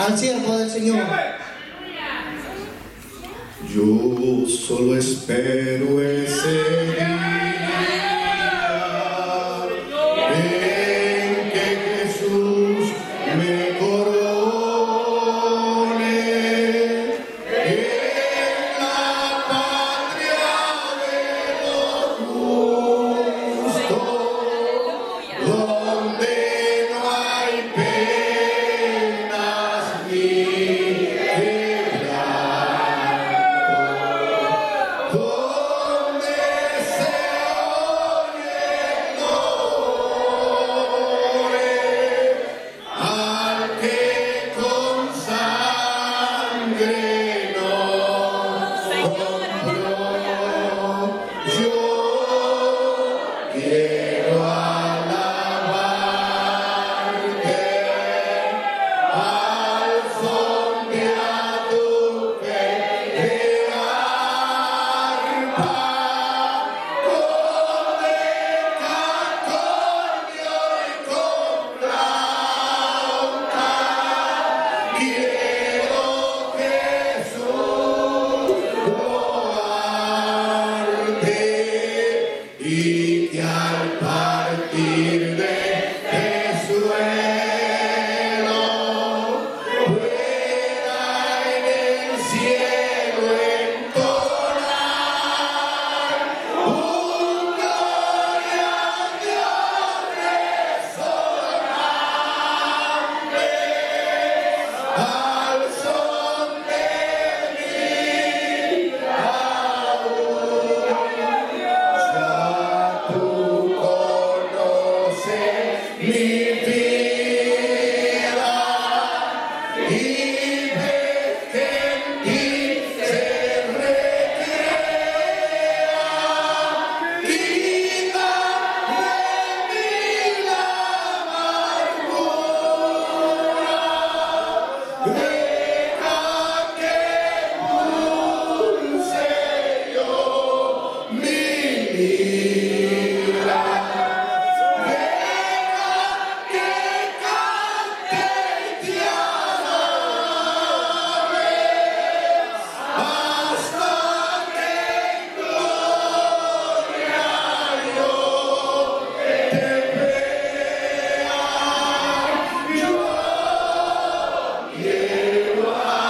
al siervo del Señor. Yo solo espero ese día en que Jesús me corone en la patria de los justos, donde no hay penas ni donde se oye gloria al que con sangre nos compró. Yo quiero alabarte al son de tu y que al partir de suelo pueda en el cielo entonar un gloria a Dios resonante al son de mi laúd. Ya tú conoces mi vida y ves que en ti se recrea. Quita de mí la amargura, deja que dulce yo mi vida. Deja que cante y te alabe hasta que en gloria yo te vea. Yo quiero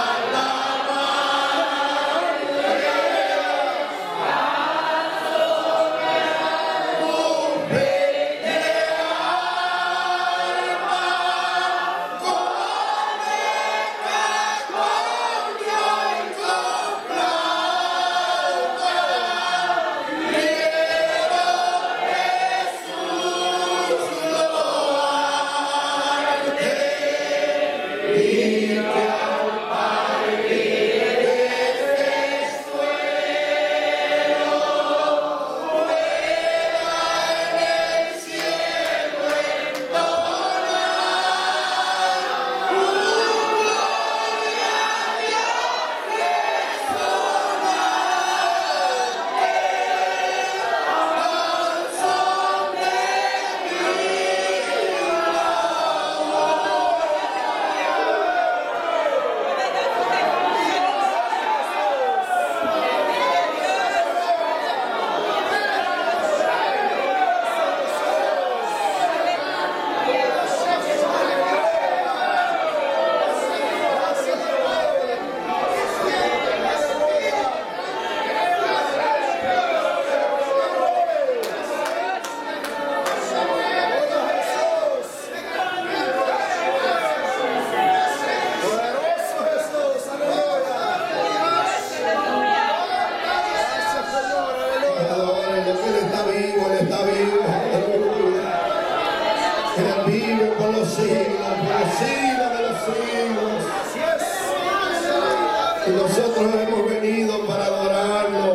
Y nosotros hemos venido para adorarlo,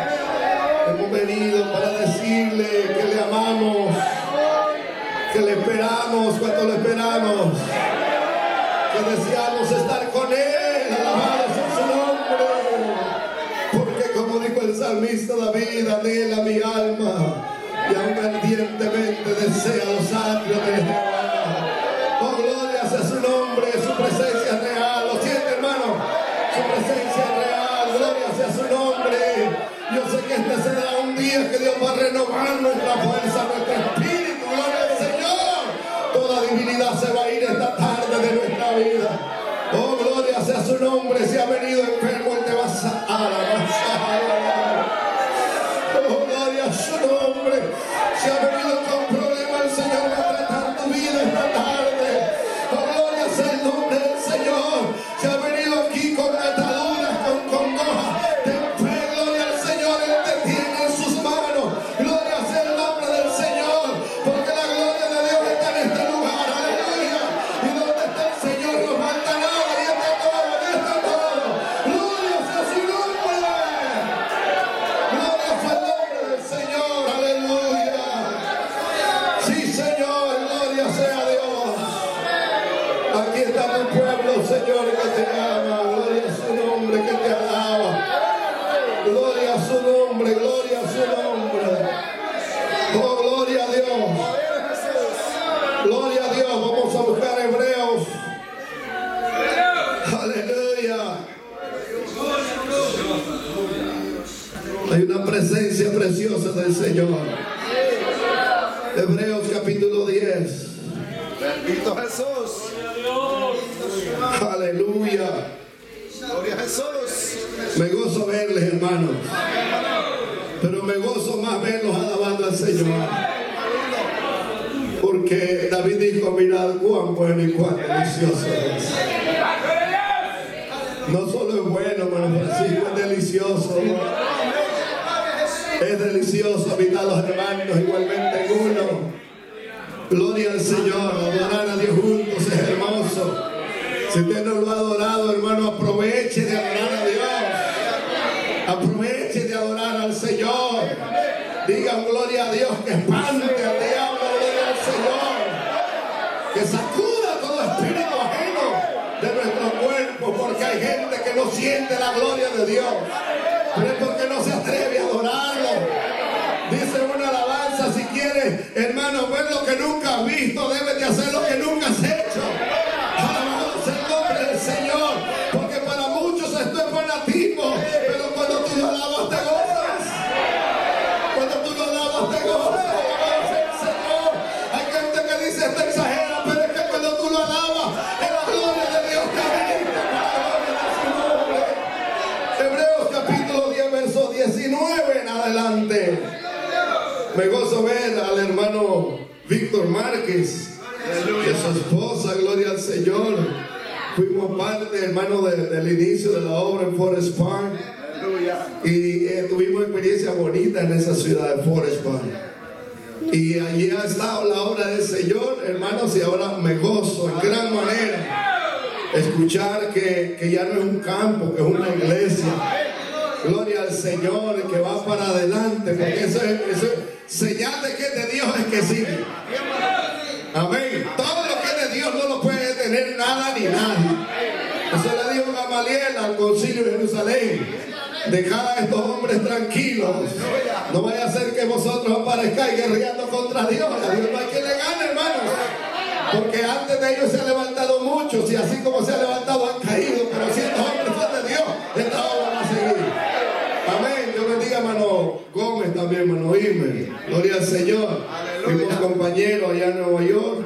hemos venido para decirle que le amamos, que le esperamos cuando lo esperamos, que deseamos estar con él, alabado sea su nombre, porque como dijo el salmista David, anhela mi alma y aún ardientemente desea los atrios de Jehová. Oh, gloria sea su nombre, su presencia real. preciosa del Señor. Hebreos capítulo 10. Bendito Jesús. Aleluya. Gloria a Jesús. Me gozo verles, hermanos. Pero me gozo más verlos alabando al Señor. Porque David dijo, mirad cuán bueno y cuán delicioso es. No solo es bueno, hermano Francisco, es delicioso. Es delicioso habitar los hermanos igualmente en uno. Gloria al Señor, adorar a Dios juntos es hermoso. Si usted no lo ha adorado, hermano, aproveche de adorar a Dios. Aproveche de adorar al Señor. Digan gloria a Dios, que espante al diablo, gloria al Señor. Que sacuda todo espíritu ajeno de nuestro cuerpo, porque hay gente que no siente la gloria de Dios. Pero es porque no se atreve a adorarlo. Dice una alabanza, si quieres, hermano, ver lo que nunca has visto, debes de hacer lo que nunca has hecho. Alabado sea el nombre del Señor, porque para muchos esto es fanatismo, pero cuando tú lo alabas te gozas. Cuando tú lo alabas te gozas. Alabado sea el Señor. Hay gente que dice esto exagera, pero es que cuando tú lo alabas, es la gloria de Dios que bendice para la gloria de su nombre. Hebreos capítulo 10, verso 19 en adelante. Me gozo ver al hermano Víctor Márquez y a su esposa, gloria al Señor. Fuimos parte, hermano, del inicio de la obra en Forest Park. Y tuvimos experiencia bonita en esa ciudad de Forest Park. Y allí ha estado la obra del Señor, hermanos, y ahora me gozo en gran manera escuchar que ya no es un campo, que es una iglesia. Gloria al Señor, que va para adelante, porque eso es señal de que es de Dios, es que sigue. Amén. Todo lo que es de Dios no lo puede tener nada ni nadie. Eso le dijo Gamaliel al concilio de Jerusalén: dejad a estos hombres tranquilos, no vaya a ser que vosotros aparezcáis guerreando contra Dios. A Dios no hay quien le gane, hermanos, porque antes de ellos se han levantado muchos, y así como se han levantado han caído, pero si estos hombres son de Dios, esta obra va a seguir. Amén. Dios bendiga, hermano Gómez también, hermano Imer. Gloria al Señor. Fuimos compañeros allá en Nueva York,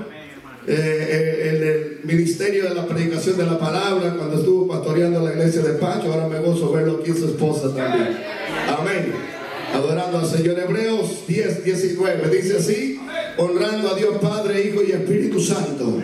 en el ministerio de la predicación de la palabra, cuando estuvo pastoreando la iglesia de Pacho. Ahora me gozo verlo aquí, su esposa también. Amén. Adorando al Señor. Hebreos 10, 19 dice así: honrando a Dios Padre, Hijo y Espíritu Santo.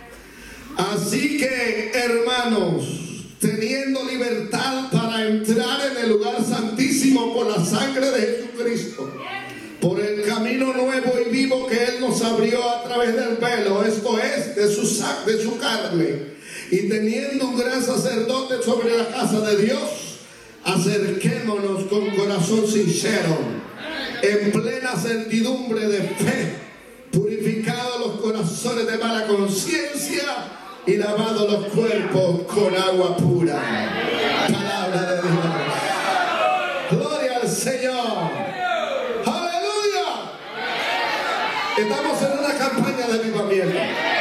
Así que, hermanos, teniendo libertad para entrar en el lugar santísimo por la sangre de Jesucristo, por el camino nuevo y vivo que Él nos abrió a través del velo, esto es, de su carne, y teniendo un gran sacerdote sobre la casa de Dios, acerquémonos con corazón sincero, en plena certidumbre de fe, purificados los corazones de mala conciencia y lavados los cuerpos con agua pura. Palabra de Dios. Gloria al Señor. Aleluya. Estamos en una campaña de avivamiento,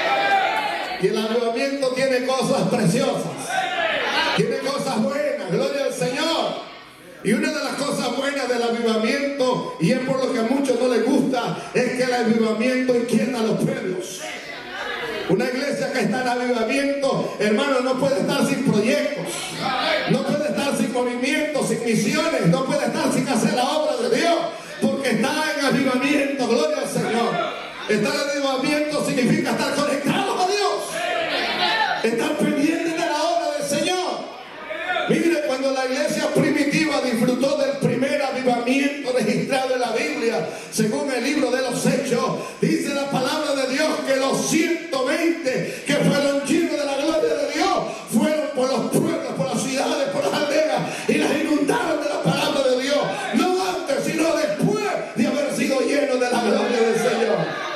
y el avivamiento tiene cosas preciosas, tiene cosas buenas. Gloria al Señor. Y una de las cosas buenas del avivamiento, y es por lo que a muchos no les gusta, es que el avivamiento inquieta a los pueblos. Una iglesia que está en avivamiento, hermano, no puede estar sin proyectos, no puede estar sin movimientos, sin misiones, no puede estar sin hacer la obra de Dios, porque está en avivamiento. Gloria al Señor. Estar en avivamiento significa estar conectados a Dios, estar pendientes de la obra del Señor. Mire, cuando la iglesia primitiva disfrutó del primer avivamiento registrado en la Biblia, según el libro de los Hechos, dice la palabra de Dios que los 120 que fueron llenos de la gloria de Dios fueron por los pueblos, por las ciudades, por las aldeas, y las inundaron de la palabra de Dios, no antes sino después de haber sido llenos de la gloria del Señor.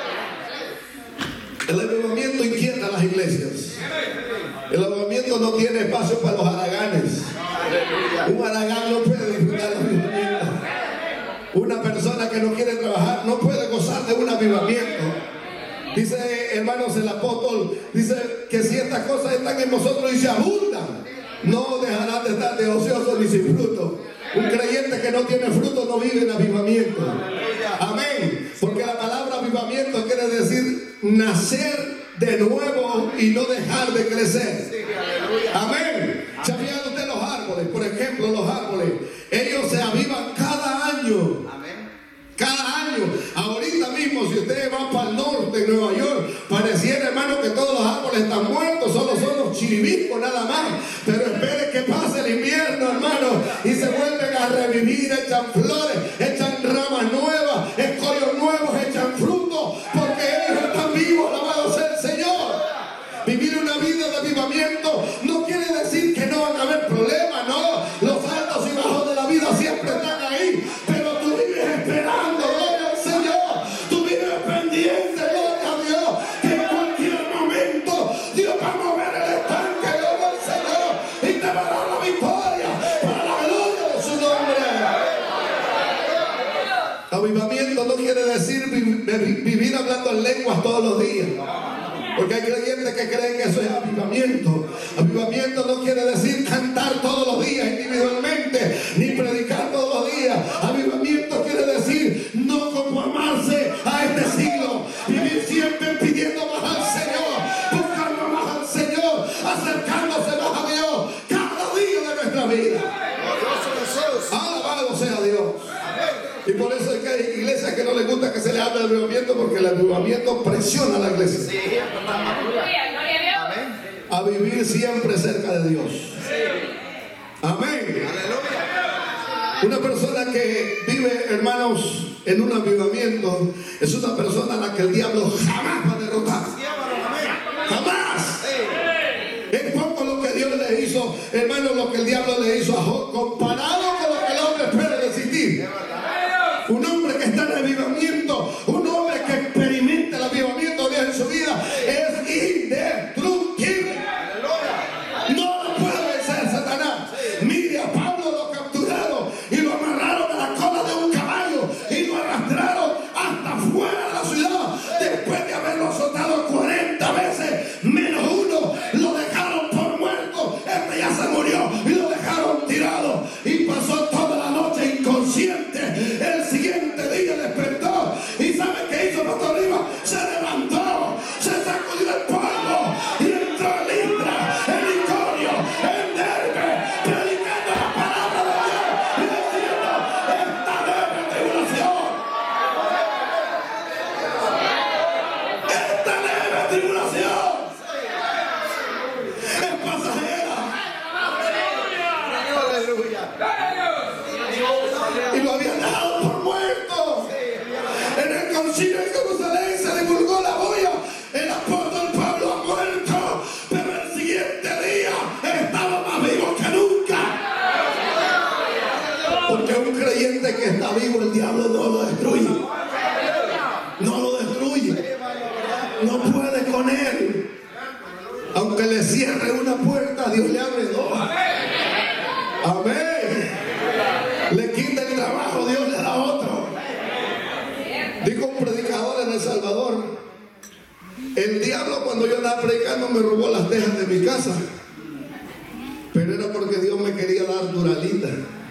El avivamiento inquieta a las iglesias. El avivamiento no tiene espacio para los haraganes. Un haragán no puede disfrutar del avivamiento. Una persona que no quiere trabajar no puede gozar de un avivamiento. Dice, hermanos, el apóstol dice que si estas cosas están en vosotros y se abundan, no dejarán de estar de ociosos ni sin fruto. Un creyente que no tiene fruto no vive en avivamiento. Amén. Porque la palabra avivamiento quiere decir nacer de nuevo y no dejar de crecer. Amén. ¿Sabían ustedes los árboles? Por ejemplo, los árboles, ellos se avivan cada año. Cada año. Ahorita mismo, si ustedes van para el norte, en Nueva York, pareciera, hermano, que todos los árboles están muertos, solo son los chiribiscos nada más. Pero esperen que pase el invierno, hermano, y se vuelven a revivir, echan flores, echan ramas nuevas, escollos nuevos, echan frutos, porque ellos están vivos, alabado sea el Señor. Vivir una vida de avivamiento no quiere decir que no van a haber problemas, no. Los altos y bajos de la vida siempre están ahí, pero tú vives esperando, gloria al Señor. Tú vives pendiente, gloria a Dios, que en cualquier momento Dios va a mover el estanque, gloria al Señor, y te va a dar la victoria para la gloria de su nombre. Avivamiento no quiere decir vivir hablando en lenguas todos los días. Porque hay creyentes que creen que eso es avivamiento. Avivamiento no quiere decir cantar todos los días individualmente, ni predicar todos los días. Avivamiento quiere decir no conformarse a este siglo. Vivir siempre pidiendo más al Señor, buscando más al Señor, acercándose más a Dios cada día de nuestra vida. Alabado sea Dios. Y por eso es que hay iglesias que no les gusta que se les hable de avivamiento, porque el avivamiento presiona a la iglesia a vivir siempre cerca de Dios. Amén. Una persona que vive, hermanos, en un avivamiento es una persona a la que el diablo jamás va a derrotar. Jamás. Es poco lo que Dios le hizo, hermanos, lo que el diablo le hizo a Job, comparado con lo que el hombre puede resistir. Un hombre que está en avivamiento, un hombre que experimenta el avivamiento de Dios en su vida, es indestructible. No lo puede vencer Satanás. Mire, a Pablo lo capturaron y lo amarraron a la cola de un caballo y lo arrastraron hasta fuera de la ciudad. Después de haberlo azotado 40 veces menos uno, lo dejaron por muerto. Este ya se murió y lo dejaron tirado, y pasó toda la noche inconsciente. El siguiente día despertó, y ¿sabe qué hizo Pastor Rivas? Se levantó, se sacudió el polvo y entró en Listra, en Iconio, en Derbe, predicando la palabra de Dios y diciendo: esta leve tribulación, esta leve tribulación es pasajera. Y lo habían dejado por muerto. En el concilio de Jerusalén se divulgó la bulla: el apóstol Pablo ha muerto, pero el siguiente día estaba más vivo que nunca. Porque un creyente que está vivo, el diablo no lo destruye. No lo destruye. No puede con él. Aunque le cierre una puerta, Dios le abre dos. Amén. Le quita el trabajo, Dios le da otro. Dijo un predicador en El Salvador: el diablo, cuando yo andaba predicando, me robó las tejas de mi casa, pero era porque Dios me quería dar duralita.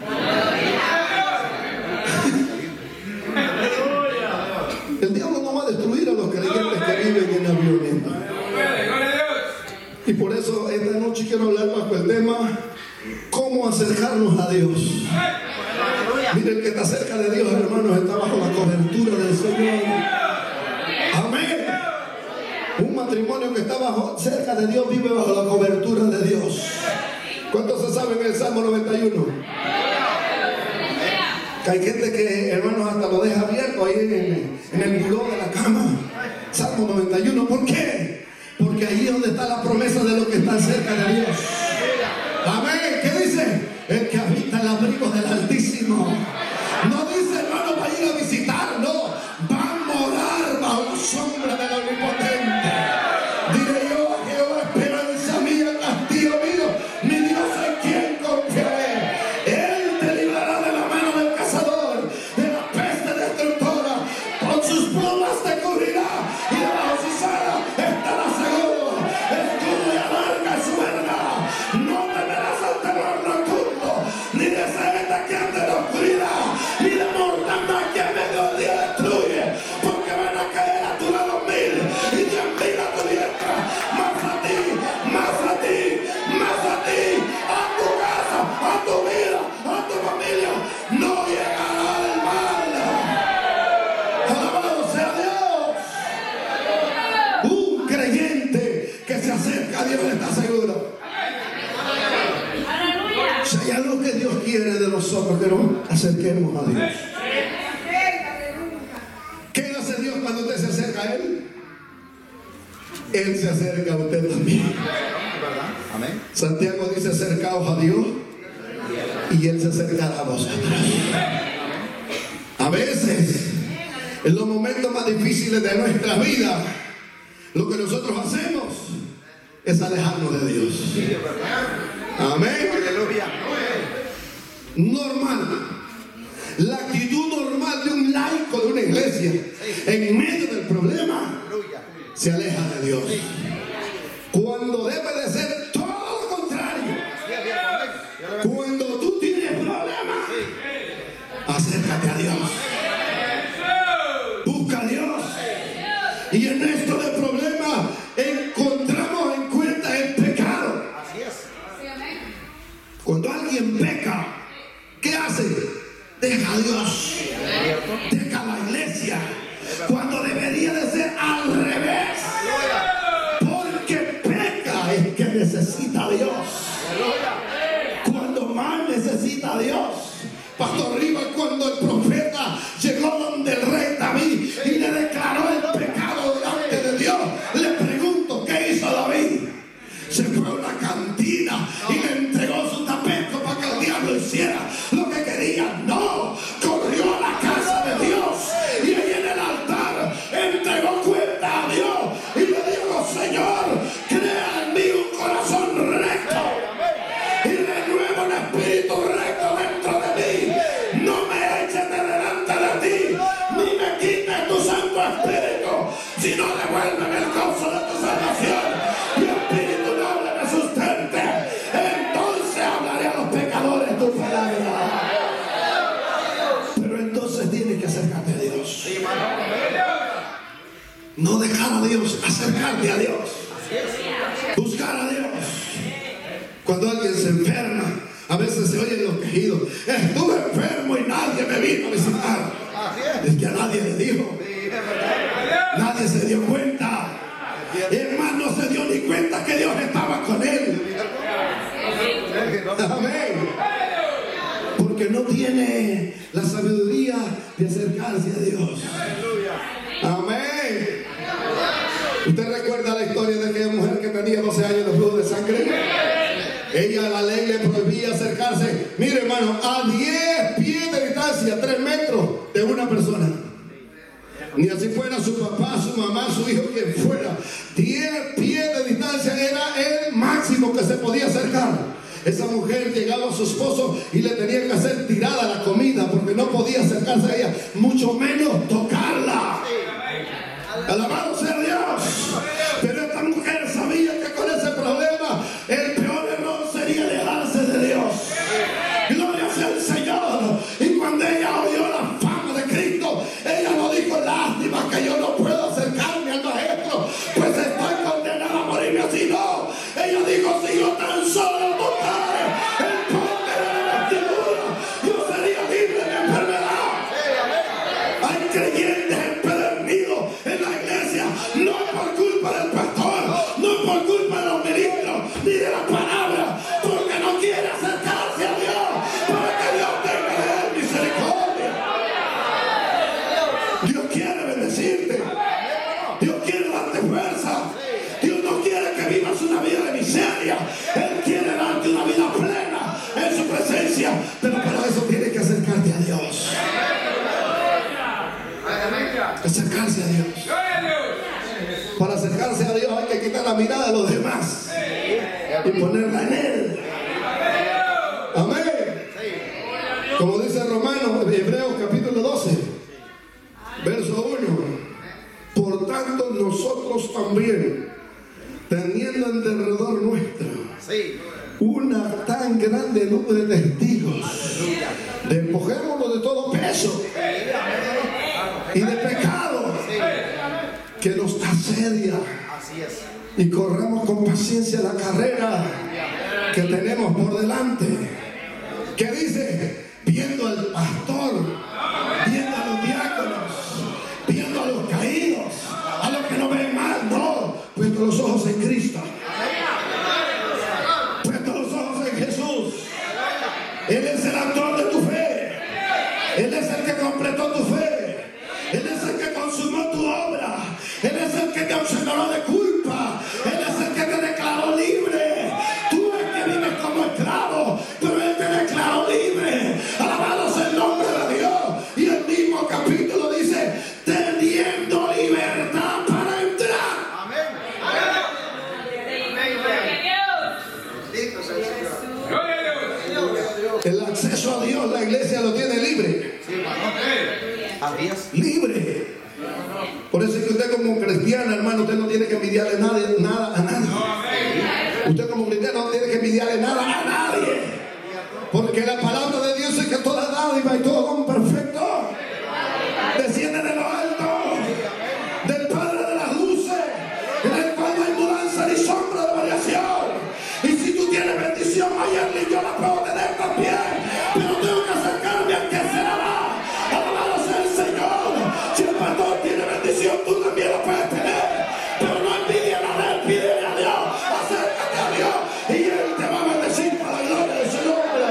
El diablo no va a destruir a los creyentes que viven en avivamiento. Y por eso esta noche quiero hablar bajo el tema: cómo acercarnos a Dios. Miren, el que está cerca de Dios, hermanos, está bajo la cobertura del Señor. Amén. Un matrimonio que está cerca de Dios vive bajo la cobertura de Dios. ¿Cuántos se saben el Salmo 91? Que hay gente que, hermanos, hasta lo deja abierto ahí en el buró de la cama. Salmo 91. ¿Por qué? Porque ahí es donde está la promesa de los que están cerca de Dios. Amén. ¿Qué dice? El que habita el abrigo del Altísimo. No dice, hermano, va a ir a visitar, no. Va a morar bajo la sombra del Omnipotente. Diré yo a Jehová, esperanza mía, castillo mío, mi Dios en quien confiaré. Él te librará de la mano del cazador, de la peste destructora. Con sus plumas te cubrirá y debajo de sus alas estará seguro. Escudo y alarga su verdad. Si hay algo que Dios quiere de nosotros, que nos acerquemos a Dios. ¿Qué hace Dios cuando usted se acerca a Él? Él se acerca a usted también. Amén. Santiago dice: acercaos a Dios y Él se acercará a vosotros. A veces, en los momentos más difíciles de nuestra vida, lo que nosotros hacemos es alejarnos de Dios. Amén. Aleluya. Normal. La actitud normal de un laico de una iglesia en medio del problema se aleja de Dios. Cuando debe de ser todo lo contrario. Cuando tú tienes problemas, acércate a Dios. Busca a Dios. Y en esto de problemas encontramos en cuenta el pecado. Cuando alguien peca, ¿qué hace? Deja a Dios. Deja la iglesia. Cuando debería de ser al revés. Porque peca es que necesita a Dios. Cuando más necesita a Dios. Pastor Rivas, cuando el profeta llegó donde el rey David y le declaró el pecado delante de Dios, le pregunto: ¿qué hizo David? Se fue a una cantina y le entregó su tapete para que el diablo hiciera lo que quería. No, corrió a la casa de Dios y ahí en el altar entregó cuenta a Dios y le dijo: Señor, crea en mí un corazón recto y renueva un espíritu recto dentro de mí. No me eches de delante de ti, ni me quites tu Santo Espíritu, sino devuélveme el gozo de tu salvación. Mi espíritu noble me sustente. Entonces hablaré a los pecadores tu palabra. Pero entonces tienes que acercarte a Dios. No dejar a Dios, acercarte a Dios. Buscar a Dios. Cuando alguien se enferma, a veces se oyen los quejidos: estuve enfermo y nadie me vino a visitar. Es que a nadie le dijo. Nadie se dio cuenta. Es más, no se dio ni cuenta que Dios estaba con él. Amén. Porque no tiene la sabiduría de acercarse a Dios. Amén. ¿Usted recuerda la historia de aquella mujer que tenía 12 años de flujo de sangre? Ella, la ley le prohibía acercarse, mire hermano, a 10 pies de distancia, 3 metros de una persona. Ni así fuera su papá, su mamá, su hijo, quien fuera. 10 pies de distancia era el máximo que se podía acercar. Esa mujer llegaba a su esposo y le tenía que hacer tirada la comida porque no podía acercarse a ella, mucho menos tocarla. Alabado sea Dios. Pero esta mujer sabía que con ese problema el peor error sería alejarse de Dios. Gloria sea al Señor. Y cuando ella oyó la fama de Cristo, ella no dijo: lástima que yo no puedo acercarme al maestro, pues estoy condenada a morirme así. No, ella dijo: si yo tan solo tocara el borde de la vestidura, yo sería libre de enfermedad. Hay creyentes empedernidos en la iglesia, no por culpa del pastor, no por culpa de los ministros ni de la palabra, porque no quiere acercarse a Dios para que Dios tenga de él misericordia. Dios quiere bendecirte. Dios quiere darte fuerza. Dios no quiere que vivas una vida de miseria. Él quiere darte una vida plena en su presencia. Pero para eso tienes que acercarte a Dios. Acercarse a Dios. Para acercarse a Dios hay que quitar la mirada de los demás y ponerla en Él. Amén. Como dice Romanos, Hebreos capítulo 12, verso 1. Por tanto nosotros también, teniendo en derredor nuestro una tan grande nube de testigos, despojémonos de todo peso y de pecado que nos asedia, y corramos con paciencia la carrera que tenemos por delante. ¿Qué dice? Viendo al pastor, viendo a los diáconos, viendo a los caídos, a los que no ven mal, no, puesto los ojos en Cristo, puesto los ojos en Jesús. Él es el autor de tu fe. Él es el que completó tu fe. Él es el que consumó tu obra. Él es el que te exoneró de culpa. Él es el que te declaró libre. Tú es que vives como esclavo, pero Él te declaró libre. Alabado sea el nombre de Dios. Y el mismo capítulo dice, teniendo libertad para entrar. Amén. El acceso a Dios, la iglesia lo tiene libre. Libre. Por eso es que usted como cristiano, hermano, usted no tiene que envidiarle nada a nadie. Usted como cristiano no tiene que envidiarle nada a nadie. Porque la palabra de Dios es que toda dádiva y todo don perfecto desciende de lo alto, del Padre de las luces, en el cual no hay mudanza ni sombra de variación. Y si tú tienes bendición, ayer yo la puedo tener también, pero tengo que acercarme al que se la da. Alabado sea el Señor. Si el pastor tiene bendición, tú también la puedes tener, pero no envidia a él, pídele a Dios, acércate a Dios y Él te va a bendecir para la gloria de su nombre.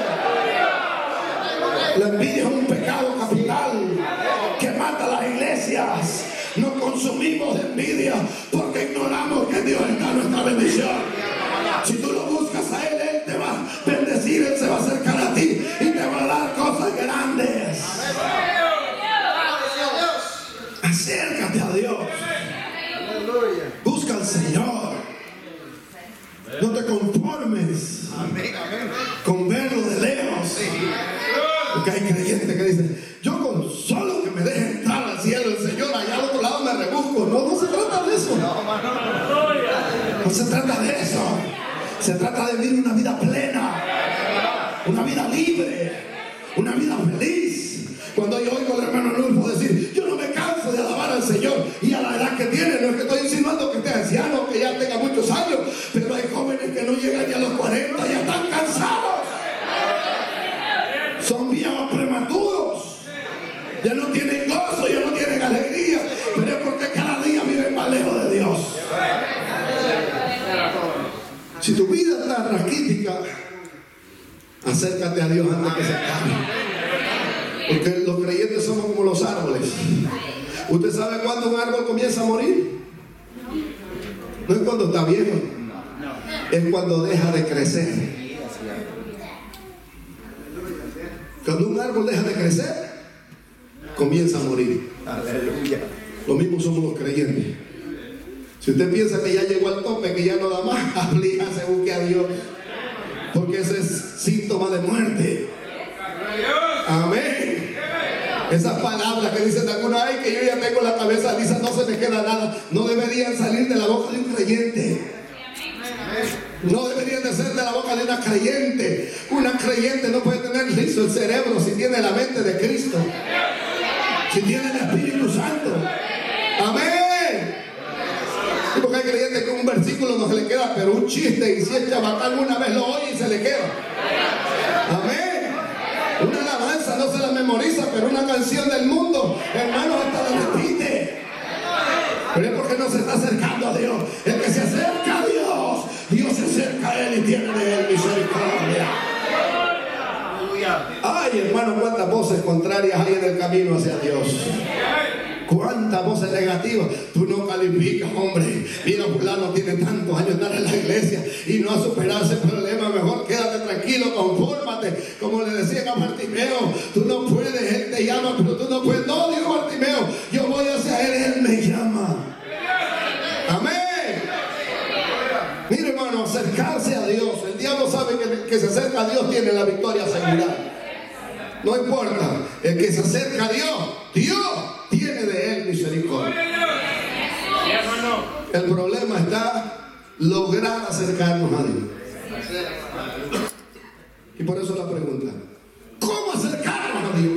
La envidia es un pecado capital que mata a las iglesias. Nos consumimos de envidia porque ignoramos que Dios está en nuestra bendición. Si tú lo buscas a Él, Él te va a bendecir, Él se va a acercar a ti y te va a dar cosas grandes. Acércate a Dios. Busca al Señor. No te conformes con verlo de lejos. Porque hay creyentes que dicen, yo con solo que me deje entrar al cielo, el Señor allá al otro lado me rebusco. No se trata de eso. No se trata de eso. Se trata de vivir una vida plena, una vida libre, una vida feliz. Cuando yo oigo al hermano Nulfo decir, yo no me canso de alabar al Señor, y a la edad que tiene, no es que estoy insinuando que esté anciano, que ya tenga muchos años, pero hay jóvenes que no llegan ya a los 40, ya están cansados, son viejos prematuros, ya no tienen gozo, ya no tienen alegría, pero es porque cada día viven más lejos de Dios. Si tu vida está raquítica, acércate a Dios antes que se acabe. Porque los creyentes somos como los árboles. ¿Usted sabe cuándo un árbol comienza a morir? No es cuando está viejo, es cuando deja de crecer. Cuando un árbol deja de crecer, comienza a morir. Aleluya. Lo mismo somos los creyentes. Si usted piensa que ya llegó al tope, que ya no da más, aflíjase, busque a Dios, porque ese es síntoma de muerte. Amén. Esas palabras que dicen algunos, ay, que yo ya tengo la cabeza lisa, no se me queda nada, no deberían salir de la boca de un creyente. No deberían de ser de la boca de una creyente. Una creyente no puede tener liso el cerebro si tiene la mente de Cristo, si tiene el Espíritu Santo. Amén. Porque hay creyentes que un versículo no se le queda, pero un chiste, y si el chabacán una vez lo oye y se le queda. Amén. Una alabanza no se la memoriza, pero una canción del mundo, hermano, hasta la repite. Pero es porque no se está acercando a Dios. El que se acerca a Dios, Dios se acerca a Él y tiene de Él misericordia. Ay, hermano, cuántas voces contrarias hay en el camino hacia Dios. Cuántas voces negativas. Tú no calificas, hombre. Mira, fulano tiene tantos años de estar en la iglesia y no ha superado ese problema. Mejor quédate tranquilo, confórmate. Como le decían a Bartimeo, tú no puedes, Él te llama, pero tú no puedes. No, dijo Bartimeo, yo voy hacia Él, Él me llama. Amén. Mira, hermano, acercarse a Dios. El diablo sabe que el que se acerca a Dios tiene la victoria asegurada. No importa, el que se acerca a Dios, Dios tiene de él misericordia. El problema está lograr acercarnos a Dios. Y por eso la pregunta, ¿cómo acercarnos a Dios?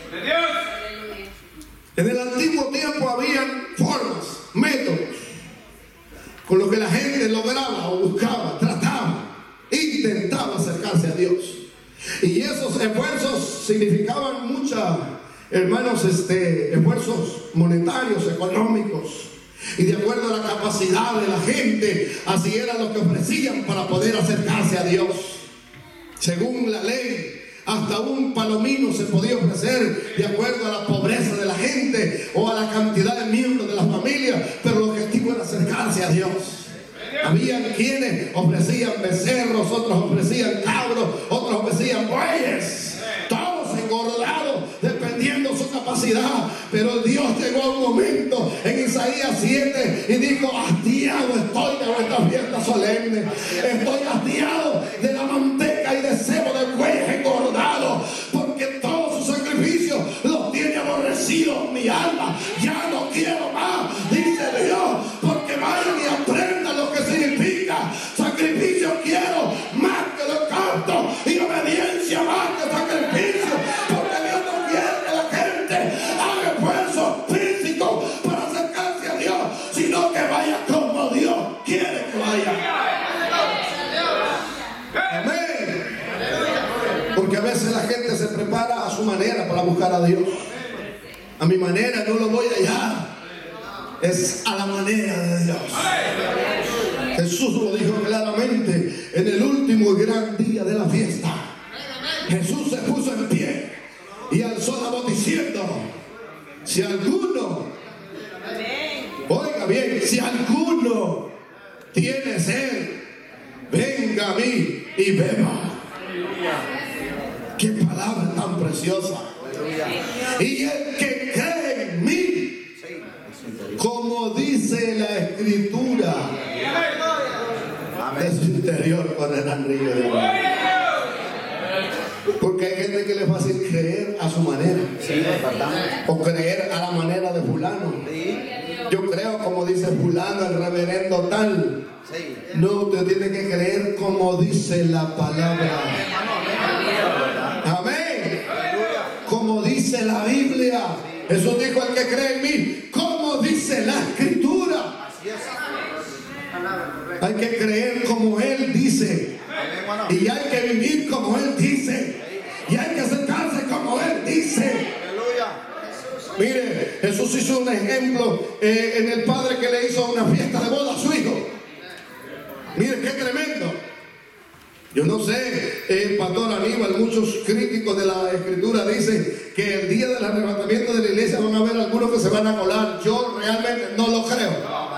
En el antiguo tiempo habían formas, métodos, con los que la gente lograba o buscaba, trataba, intentaba acercarse a Dios. Y esos esfuerzos significaban muchas, hermanos, esfuerzos monetarios, económicos. Y de acuerdo a la capacidad de la gente, así era lo que ofrecían para poder acercarse a Dios. Según la ley, Hasta un palomino se podía ofrecer de acuerdo a la pobreza de la gente o a la cantidad de miembros de la familia, pero el objetivo era acercarse a Dios. Habían quienes ofrecían becerros, otros ofrecían cabros, otros ofrecían bueyes, todos engordados dependiendo su capacidad. Pero Dios llegó a un momento en Isaías 7 y dijo: hastiado estoy de vuestra fiesta solemne, estoy hastiado de la manteca y de cebo de bueyes engordados, porque todos sus sacrificios los tiene aborrecidos mi alma. Ya no quiero más, dice Dios, porque vayan y aprendan lo que significa sacrificio. Quiero más que holocausto y obediencia más que sacrificio, porque Dios no quiere que la gente haga esfuerzo físico para acercarse a Dios, sino que vaya como Dios quiere que vaya. Amén. Porque a veces la gente se prepara a su manera para buscar a Dios. A mi manera no lo voy a hallar, es a la manera de Dios. Jesús lo dijo claramente en el último y gran día de la fiesta. Jesús se puso en pie y alzó la voz diciendo: si alguno, oiga bien, si alguno tiene sed, venga a mí y beba. Qué palabra tan preciosa. Y el que cree en mí, como dice la Escritura, de su interior correrán ríos de agua. Porque hay gente que le es fácil creer a su manera, o creer a la manera de fulano. Yo creo como dice fulano, el reverendo tal. No, usted tiene que creer como dice la palabra. Amén. Como dice la Biblia. Jesús dijo: el que cree en mí, como dice la Escritura. Hay que creer como Él dice, y hay que vivir como Él dice, y hay que acercarse como Él dice. Mire, Jesús hizo un ejemplo en el padre que le hizo una fiesta de boda a su hijo. Mire qué tremendo. Yo no sé, pastor Aníbal, muchos críticos de la Escritura dicen que el día del arrebatamiento de la iglesia van a haber algunos que se van a colar. Yo realmente no lo creo.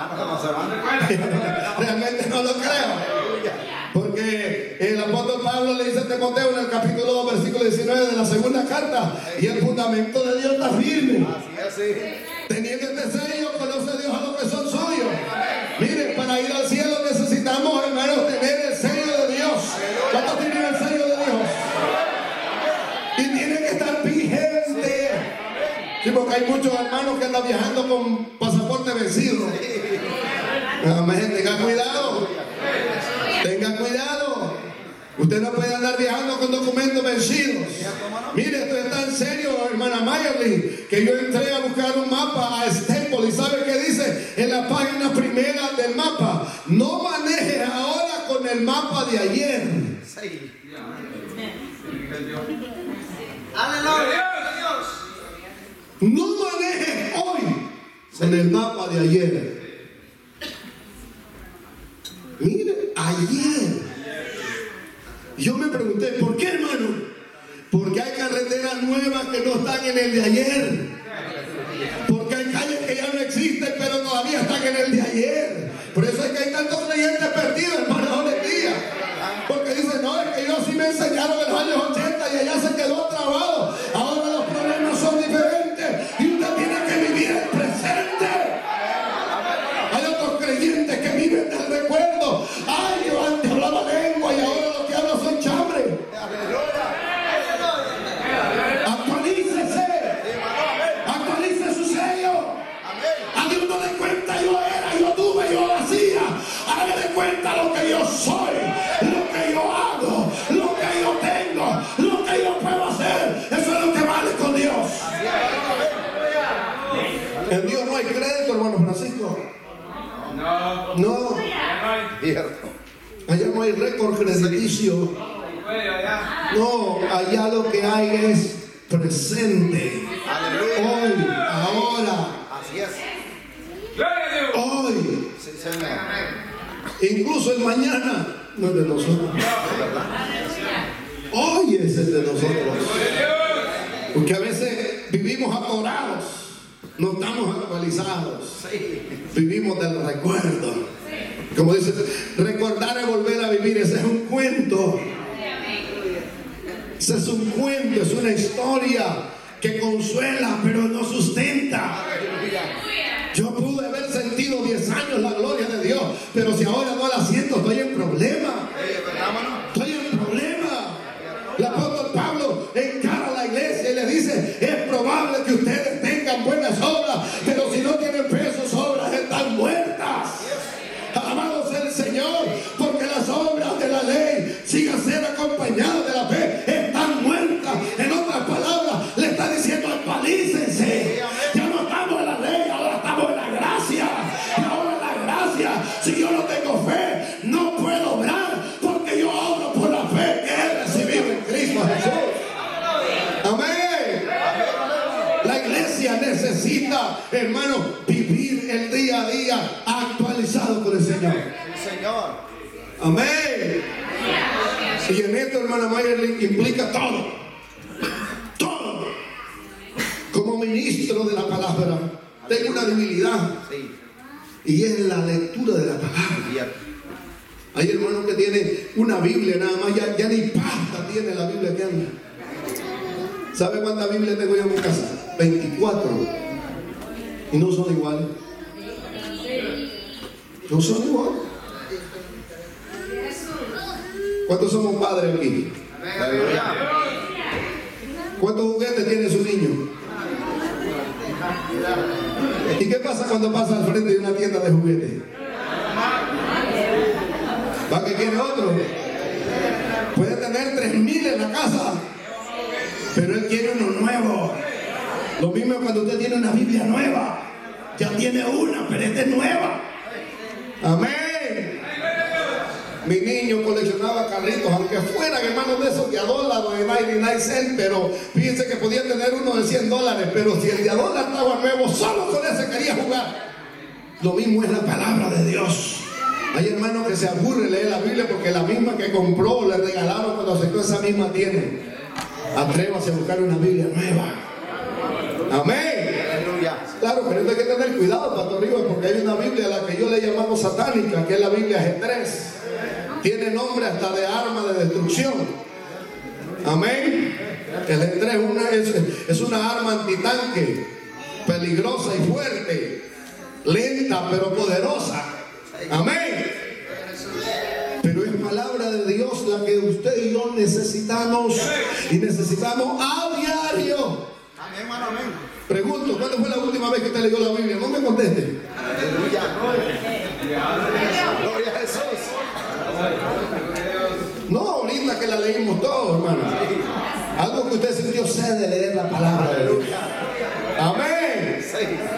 Realmente no lo creo. Porque el apóstol Pablo le dice a Timoteo en el capítulo 2, versículo 19 de la segunda carta: y el fundamento de Dios está firme. Teniendo este sello, conoce Dios a los que son suyos. Mire, para ir al cielo necesitamos, hermanos, tener el sello de Dios. ¿Cuántos tienen el sello de Dios? Y tiene que estar vigente. Sí, porque hay muchos hermanos que andan viajando con pasaporte vencido. Amén. Tenga cuidado. Tenga cuidado. Usted no puede andar viajando con documentos vencidos. Mire, esto es tan serio, hermana Mayerly, que yo entré a buscar un mapa a Staples. ¿Y sabe qué dice en la página primera del mapa? No manejes ahora con el mapa de ayer. No manejes hoy con el mapa de ayer. Mire, ayer. Yo me pregunté, ¿por qué, hermano? Porque hay carreteras nuevas que no están en el de ayer. Porque hay calles que ya no existen, pero todavía están en el de ayer. Por eso es que hay tantos creyentes perdidos, hermano, hoy en día. Porque dicen: no, es que yo sí me enseñaron en los años 80 y allá se quedó trabado. Ahora los problemas son diferentes y usted tiene que vivir el presente. Hay otros creyentes que viven del recuerdo. Ay, yo antes hablaba lengua y ahora lo que hablo son chambre. Actualícese. Actualice su sello. A Dios no le cuenta yo era, yo tuve, yo hacía. Hágale cuenta lo que yo soy, lo que yo hago, lo que yo tengo, lo que yo puedo hacer. Eso es lo que vale con Dios. En Dios no hay crédito, hermano Francisco. No. Allá no hay récord crediticio. No, allá lo que hay es presente. Hoy, ahora. Hoy. Incluso el mañana no es de nosotros. Oye, cuídese de nosotros. Porque a veces vivimos atorados, no estamos actualizados. Vivimos del recuerdo. Como dice, recordar es volver a vivir. Ese es un cuento. Ese es un cuento, es una historia que consuela, pero no sustenta. Yo pude haber sentido 10 años la gloria de Dios, pero si ahora no la siento, estoy en problema. Estoy en problema. El apóstol Pablo encara a la iglesia y le dice: es probable que ustedes tengan buenas obras, pero si no tienen fe, sus obras están muertas. Alabado sea el Señor, porque las obras de la ley, sin ser acompañadas de la fe, están muertas. En otras palabras, le está diciendo: actualícense. Ya no estamos en la ley, ahora estamos en la gracia. Y ahora en la gracia, si yo no tengo fe, no puedo obrar, porque yo obro por la fe que he recibido en Cristo Jesús. Amén. La iglesia necesita, hermano, vivir el día a día actualizado con el Señor. Amén. Y en esto, hermano Mayer, implica todo. Todo. Como ministro de la palabra, tengo una debilidad. Y es la lectura de la palabra. Hay hermanos que tienen una Biblia nada más, ya ni pasta tiene la Biblia que anda. ¿Sabe cuántas Biblias tengo yo en mi casa? 24. Y no son iguales. No son iguales. ¿Cuántos somos padres aquí? ¿Cuántos juguetes tiene su niño? ¿Y qué pasa cuando pasa al frente de una tienda de juguetes? ¿Va que quiere otro? Puede tener 3,000 en la casa, pero él quiere uno nuevo. Lo mismo cuando usted tiene una Biblia nueva. Ya tiene una, pero esta es nueva. Amén. Mi niño coleccionaba carritos, aunque fueran, hermanos, de esos de $1 de 99 cents, pero fíjense que podía tener uno de $100, pero si el de $1 estaba nuevo, solo con ese quería jugar. Lo mismo es la palabra de Dios. Hay hermanos que se aburren leer la Biblia porque la misma que compró le regalaron cuando aceptó, esa misma tiene. Atrévase a buscar una Biblia nueva. Amén. Claro, pero hay que tener cuidado, Pastor Rivas, porque hay una Biblia a la que yo le llamamos satánica, que es la Biblia G3. Tiene nombre hasta de arma de destrucción. Amén. El G3 es una arma antitanque, peligrosa y fuerte, lenta pero poderosa. Amén. Pero es palabra de Dios la que usted y yo necesitamos, y necesitamos a diario. Amén, hermano, amén. Pregunto, ¿cuándo fue la última vez que usted leyó la Biblia? No me conteste. Aleluya. Gloria a Jesús. No, ahorita que la leímos todos, hermano. Algo que usted sintió sed de leer la palabra de Dios. Amén.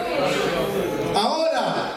Ahora,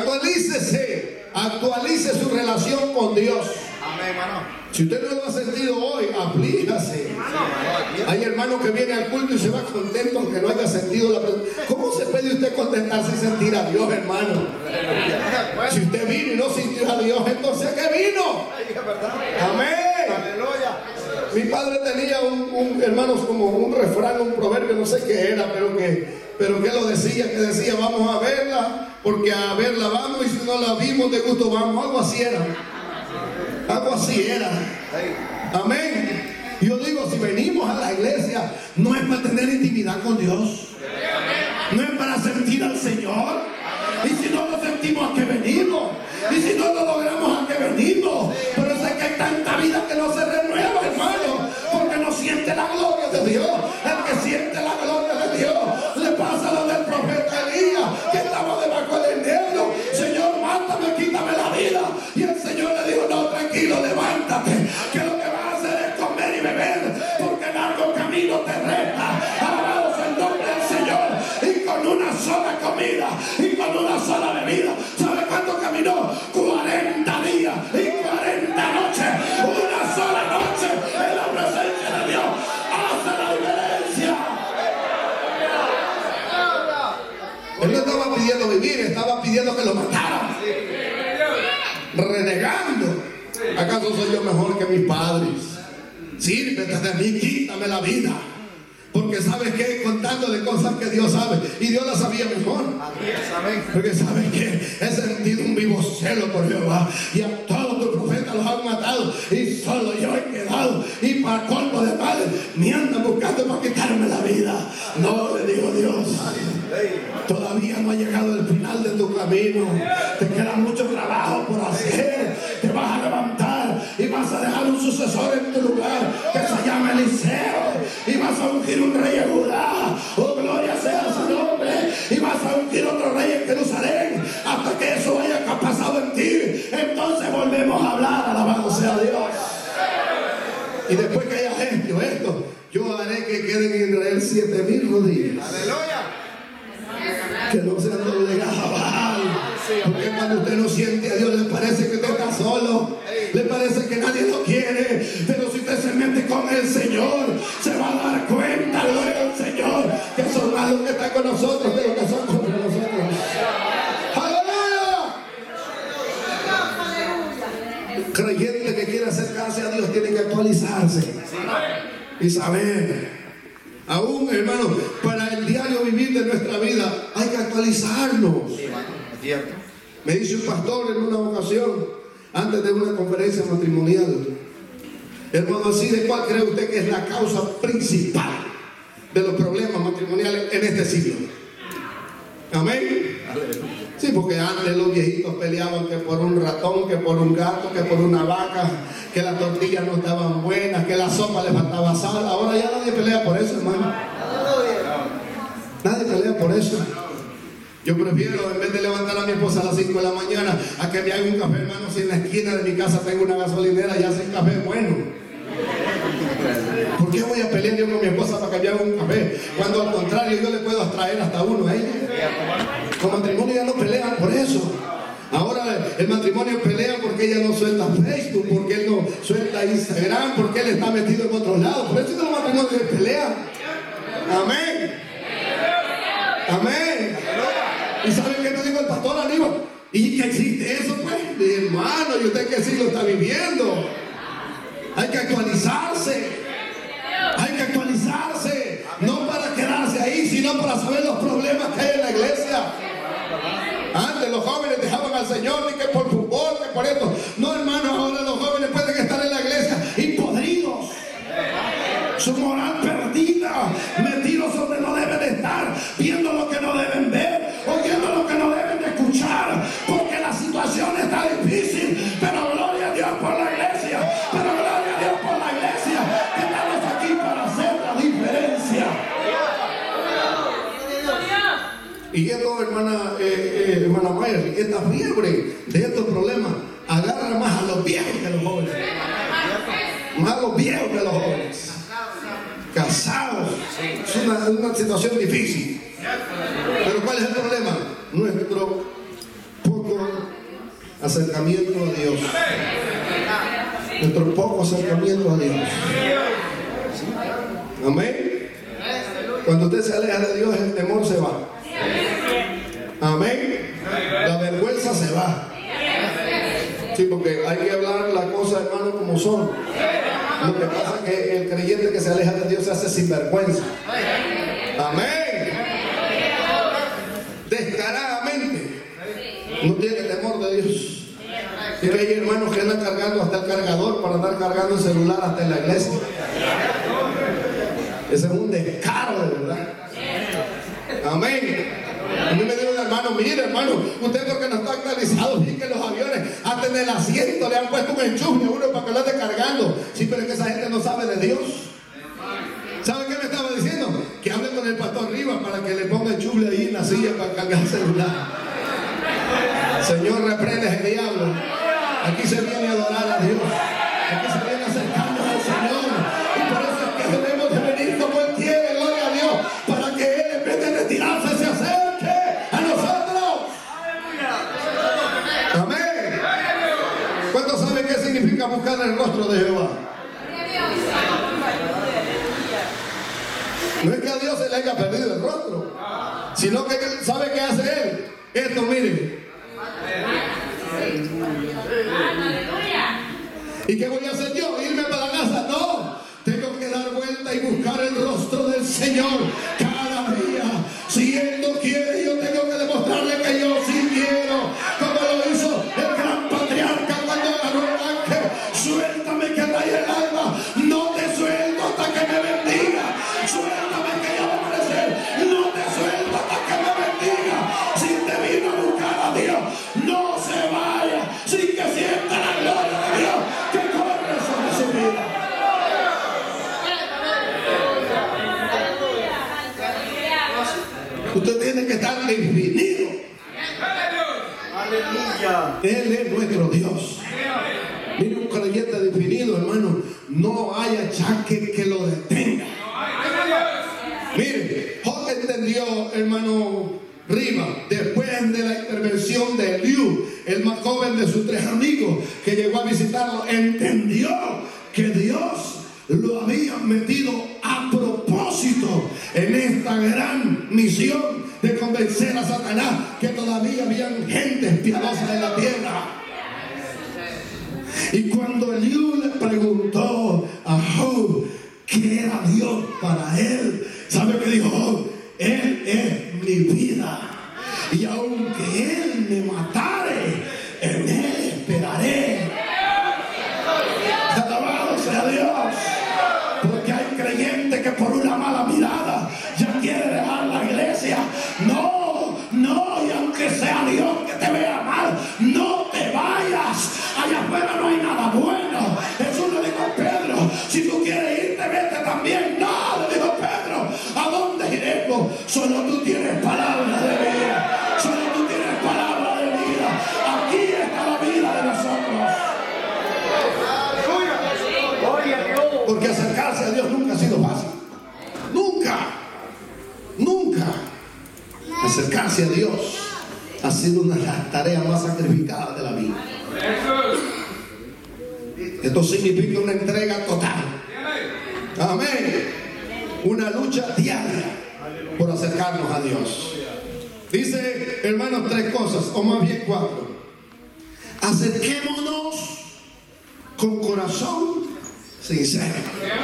actualice su relación con Dios. Amén, hermano. Si usted no lo ha sentido hoy, aplícase. Hay hermanos que vienen al culto y se va contento aunque no haya sentido la presencia. ¿Cómo se puede usted contentarse y sentir a Dios, hermano? Si usted vino y no sintió a Dios, entonces ¿qué vino? Amén. Mi padre tenía hermanos, como un refrán, un proverbio, no sé qué era, pero que lo decía, que decía: vamos a verla, porque a verla vamos, y si no la vimos de gusto vamos. Algo así era. Algo así era. Amén. Yo digo, si venimos a la iglesia, no es para tener intimidad con Dios, no es para sentir al Señor. Y si no lo sentimos, ¿a qué venimos? Y si no lo logramos, ¿a qué venimos? Pero es que hay tanta vida que no se renueva, hermano, porque no siente la gloria de Dios. El que siente la gloria de Dios le pasa lo del profeta Elías, que estaba debajo del enero. Señor, mátame, quítame la vida. Y el Señor le dijo: no, tranquilo, levántate, que lo que vas a hacer es comer y beber, porque largo camino te resta. Alabado sea el nombre del Señor. Y con una sola comida y con una sola bebida, ¿sabe cuánto caminó? 40 días y 40 noches. Una sola noche en la presencia de Dios hace la diferencia. Él no estaba pidiendo vivir, estaba pidiendo que lo mataran, renegando. ¿Acaso soy yo mejor que mis padres? Sírvete de mí, quítame la vida. Porque sabes que contando de cosas que Dios sabe, y Dios las sabía mejor. Porque sabes que he sentido un vivo celo por Jehová, y a todos tus profetas los han matado, y solo yo he quedado, y para colmo de mal me andan buscando para quitarme la vida. No, le digo Dios, todavía no ha llegado el final de tu camino, te queda mucho trabajo por hacer. Te vas a levantar y vas a dejar un sucesor en tu lugar que se llama Eliseo, y vas a ungir un rey en Judá, oh gloria sea su nombre, y vas a ungir otro rey en Jerusalén, hasta que eso haya pasado en ti. Entonces volvemos a hablar, alabado sea Dios. Y después que hayas hecho esto, yo haré que queden en Israel 7,000 rodillas. Aleluya. Que no sean doblegadas a Baal. Porque cuando usted no siente a Dios, le parece que usted está solo, le parece que nadie lo quiere. Pero si usted se mete con el Señor, se va a dar cuenta, gloria al Señor, que son más los que están con nosotros de los que son contra nosotros. ¡Aleluya! Creyente que quiere acercarse a Dios tiene que actualizarse y saber. Aún, hermano, para el diario vivir de nuestra vida hay que actualizarnos. Me dice un pastor en una ocasión, antes de una conferencia matrimonial: hermano, así, ¿de cuál cree usted que es la causa principal de los problemas matrimoniales en este siglo? Amén. Sí, porque antes los viejitos peleaban que por un ratón, que por un gato, que por una vaca, que las tortillas no estaban buenas, que la sopa le faltaba sal. Ahora ya nadie pelea por eso, hermano. Nadie pelea por eso. Yo prefiero, en vez de levantar a mi esposa a las 5 de la mañana, a que me haga un café, hermano, si en la esquina de mi casa tengo una gasolinera y hacen café bueno. ¿Por qué voy a pelear yo con mi esposa para que me haga un café? Cuando al contrario yo le puedo abstraer hasta uno a ella. Con matrimonio ya no pelean por eso. Ahora el matrimonio pelea porque ella no suelta Facebook, porque él no suelta Instagram, porque él está metido en otro lado. Por eso es que los matrimonios pelean. Amén. Amén. ¿Y saben qué nos dijo el pastor Aníbal? ¿Y que existe eso, pues? Mi hermano, y usted que sí lo está viviendo. Hay que actualizarse. Hay que actualizarse. No para quedarse ahí, sino para saber los problemas que hay en la iglesia. Antes los jóvenes dejaban al Señor ni que por fútbol, que por esto. No, hermano, ahora los jóvenes pueden estar en la iglesia y podridos. Su moral perdida, metidos donde no deben de estar, viendo lo que no deben ver, oyendo lo que no deben de escuchar, porque la situación está difícil. Pero gloria a Dios por la iglesia, pero gloria a Dios por la iglesia, que estamos aquí para hacer la diferencia. Y esto, hermana Mayer, esta fiebre de estos problemas agarra más a los viejos que a los jóvenes. Más a los viejos que a los jóvenes. Casados. Es una situación difícil. Pero ¿cuál es el problema? Nuestro poco acercamiento a Dios. Nuestro poco acercamiento a Dios. Amén. Cuando usted se aleja de Dios, el temor se va. Amén. La vergüenza se va. Sí, porque hay que hablar las cosas, hermano, como son. Lo que pasa es que el creyente que se aleja de Dios se hace sinvergüenza. Amén. Descaradamente. No tiene temor de Dios. Y que hay hermanos que andan cargando hasta el cargador para andar cargando el celular hasta en la iglesia. Ese es un descaro, de verdad. Amén. A mí me dijo un hermano: mire, hermano, usted porque no está actualizado, y que los aviones hasta en el asiento le han puesto un enchufe a uno para que lo ande cargando. Sí, pero es que esa gente no sabe de Dios. ¿Sabe qué me estaba diciendo? Que hable con el pastor Rivas para que le ponga enchufe ahí en la silla para cargar el celular. Señor, reprende ese diablo. Aquí se viene a adorar a Dios. Aquí se viene a acercarnos al Señor. Y por eso es que debemos de venir como Él quiere, gloria a Dios, para que Él, en vez de retirarse, se acerque a nosotros. Amén. ¿Cuántos saben qué significa buscar el rostro de Jehová? No es que a Dios se le haya perdido el rostro, sino que ¿sabe qué hace Él? Esto, miren. ¿Y qué voy a hacer yo? ¿Irme para la casa? No. Señor cada día. Si Él no quiere, yo tengo que demostrarle que yo sí quiero, como lo hizo el gran patriarca cuando agarró el ángel. Suéltame que trae el alma, no te suelto hasta que me bendiga. Suéltame que ya va a amanecer, no te suelto hasta que me bendiga. Si te vino a buscar a Dios, no se vaya sin que sienta la gloria de Dios que corre sobre su vida. Usted tiene que estar definido. Aleluya. Él es nuestro Dios. Mire, un creyente definido, hermano, no hay achaque que lo detenga. Mire, Job entendió, hermano Riva, después de la intervención de Eliú, el más joven de sus 3 amigos que llegó a visitarlo, entendió que Dios lo había metido a propósito en esta gran misión de convencer a Satanás que todavía habían gente piadosa en la tierra. Y cuando Eliú le preguntó a Job qué era Dios para él, ¿sabe qué dijo Job? Él es mi vida, y aunque Él me matare, en Él esperaré. Alabado sea Dios. Porque hay creyentes que por una mala mirada ya quiere dejar la iglesia. No, y aunque sea Dios que te vea mal, no te vayas. Allá afuera no hay nada bueno. Jesús le dijo a Pedro, si tú quieres irte, vete también. No, le dijo Pedro, ¿a dónde iremos? Solo tú tienes palabra de vida. Solo tú tienes palabra de vida. Aquí está la vida de nosotros. Porque acercarse a Dios nunca ha sido fácil. Nunca. Acercarse a Dios ha sido una de las tareas más sacrificadas de la vida. Esto significa una entrega total. Amén. Una lucha diaria por acercarnos a Dios. Dice, hermanos, 3 cosas, o más bien 4. Acerquémonos con corazón sincero.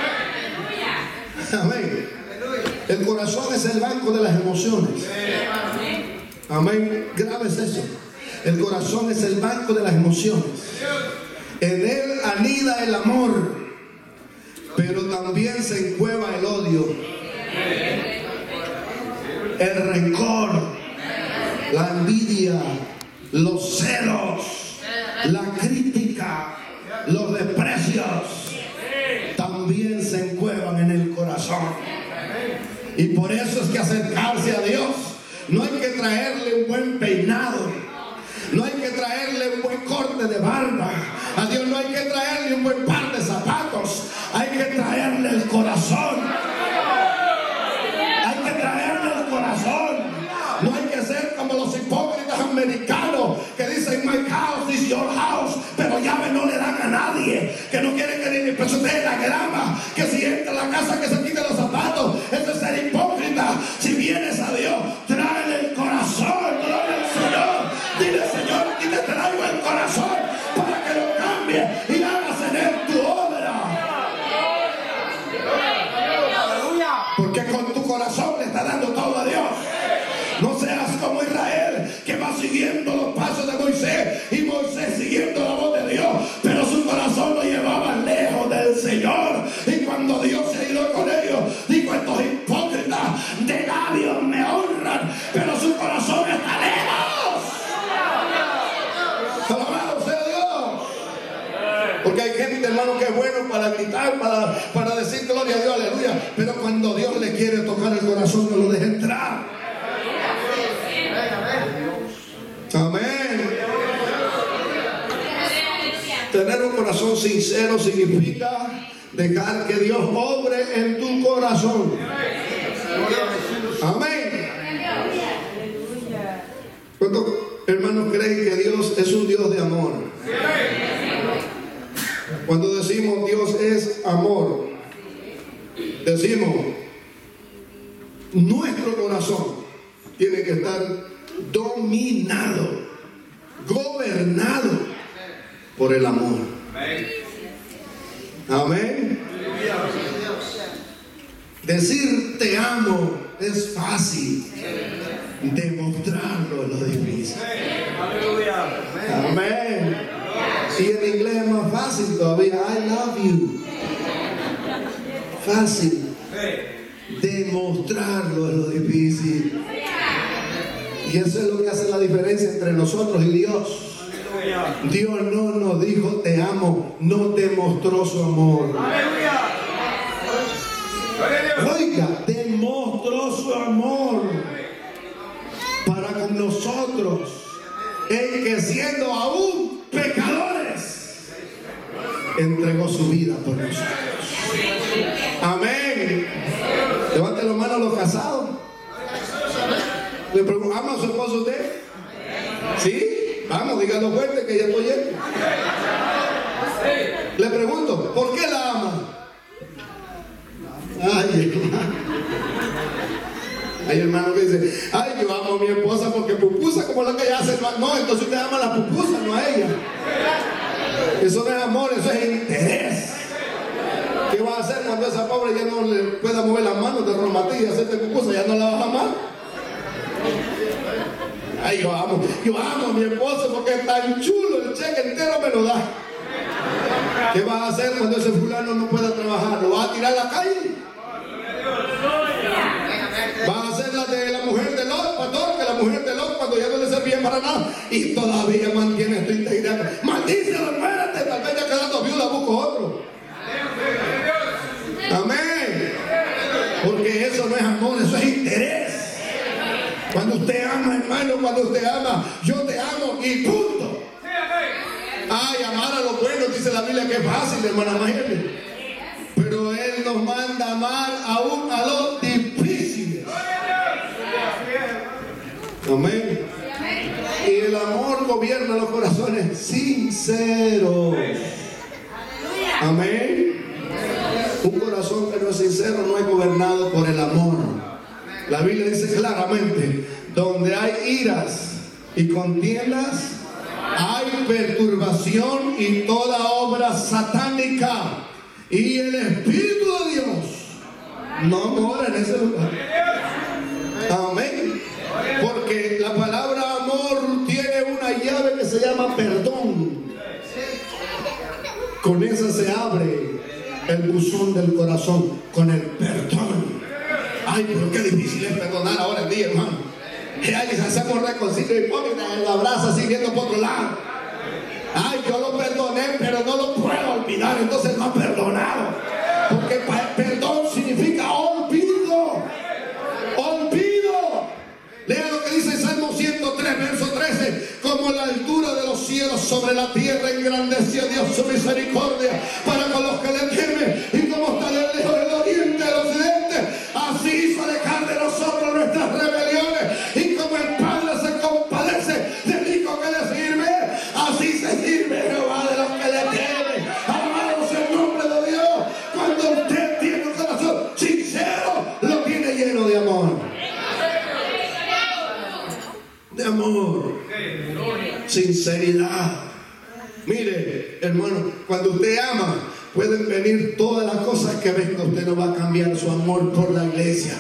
Amén. El corazón es el banco de las emociones. Amén. Grábese eso. El corazón es el banco de las emociones. En él anida el amor, pero también se encueva el odio, el rencor, la envidia, los celos, la crítica, los desprecios. También se encuevan en el corazón. Y por eso es que acercarse a Dios no hay que traerle un buen peinado, no hay que traerle un buen corte de barba. A Dios no hay que traerle un buen par de zapatos. Hay que traerle el corazón. Hay que traerle el corazón. No hay que ser como los hipócritas americanos que dicen my house is your house, pero llave no le dan a nadie, que no quieren que ni pisotee la grama, que si entra a la casa que se quite los zapatos. Eso es ser hipócrita. Si vienes a Dios, tráele el corazón. Gloria al Señor. Dile, Señor, aquí te traigo el corazón para que lo cambie y hagas en él tu obra. Porque con tu corazón le está dando todo a Dios. No seas como Israel, que va siguiendo los pasos de Moisés y Moisés siguiendo la voz de Dios, pero su corazón lo llevaba lejos del Señor. Y cuando Dios se ido con ellos, dijo, estos hipócritas de labios me honran, pero su corazón está lejos. Alabado sea Dios. Porque hay gente, hermano, que es bueno para gritar, para decir gloria a Dios, aleluya, pero cuando Dios le quiere tocar el corazón, no lo deja entrar. Amén. Tener un corazón sincero significa dejar que Dios obre en tu corazón. Amén. ¿Cuántos hermanos creen que Dios es un Dios de amor? Cuando decimos Dios es amor, decimos nuestro corazón tiene que estar dominado, gobernado por el amor. Amén. Decir te amo es fácil. Demostrarlo es lo difícil. Amén. Y en inglés es más fácil todavía. I love you. Fácil. Demostrarlo es lo difícil. Y eso es lo que hace la diferencia entre nosotros y Dios. Dios no nos dijo te amo, no demostró su amor. Oiga, demostró su amor para con nosotros, en que siendo aún pecadores, entregó su vida por nosotros. Amén. Levanten las manos los casados. Le pregunto, ¿ama a su esposo usted? ¿Sí? Vamos, dígalo fuerte que ya estoy lleno. Le pregunto, ¿por qué la ama? Ay, hermano. Hay hermano que dice, ay, yo amo a mi esposa porque pupusa como la que ella hace. No, entonces usted ama a la pupusa, no a ella. Eso no es amor, eso es interés. ¿Qué va a hacer cuando esa pobre ya no le pueda mover las manos de reumatismo y hacerte pupusa? ¿Ya no la vas a amar? Ay, yo amo a mi esposo porque es tan chulo, el cheque entero me lo da. ¿Qué vas a hacer cuando ese fulano no pueda trabajar? ¿Lo vas a tirar a la calle? ¿Vas a hacer la de la mujer de Lot, pastor? Que la mujer de Lot cuando ya no le servía para nada y todavía mantiene tu integridad. Maldícelo, muérete, tal vez ya quedando viuda busco otro. Amén. Porque eso no es amor, eso es interés. Cuando usted ama, hermano, cuando usted ama, yo te amo y punto. Ay, amar a los buenos, dice la Biblia que es fácil, hermana Mayeli. Pero Él nos manda amar aún a los difíciles. Amén. Y el amor gobierna los corazones sinceros. Amén. Un corazón que no es sincero no es gobernado por el amor. La Biblia dice claramente, donde hay iras y contiendas, hay perturbación y toda obra satánica. Y el Espíritu de Dios no mora en ese lugar. Amén. Porque la palabra amor tiene una llave que se llama perdón. Con esa se abre el buzón del corazón, con el perdón. Ay, pero qué difícil es perdonar ahora en día, hermano. Y alguien se hacemos reconcilio hipócrita, él lo abraza así viendo por otro lado. Ay, yo lo perdoné, pero no lo puedo olvidar, entonces no ha perdonado. Porque perdón significa olvido. Olvido. Lea lo que dice Salmo 103, verso 13. Como la altura de los cielos sobre la tierra, engrandeció Dios su misericordia para con los que le temen. Y como está lejos del oriente del occidente, así hizo alejar de nosotros nuestras rebeliones. Y como el Padre se compadece del Hijo que le sirve, así se sirve Jehová de los que le temen. Amados el nombre de Dios. Cuando usted tiene un corazón sincero, lo tiene lleno de amor. De amor, sinceridad. Mire, hermano, cuando usted ama, pueden venir todas las cosas que venga. Usted no va a cambiar su amor por la iglesia.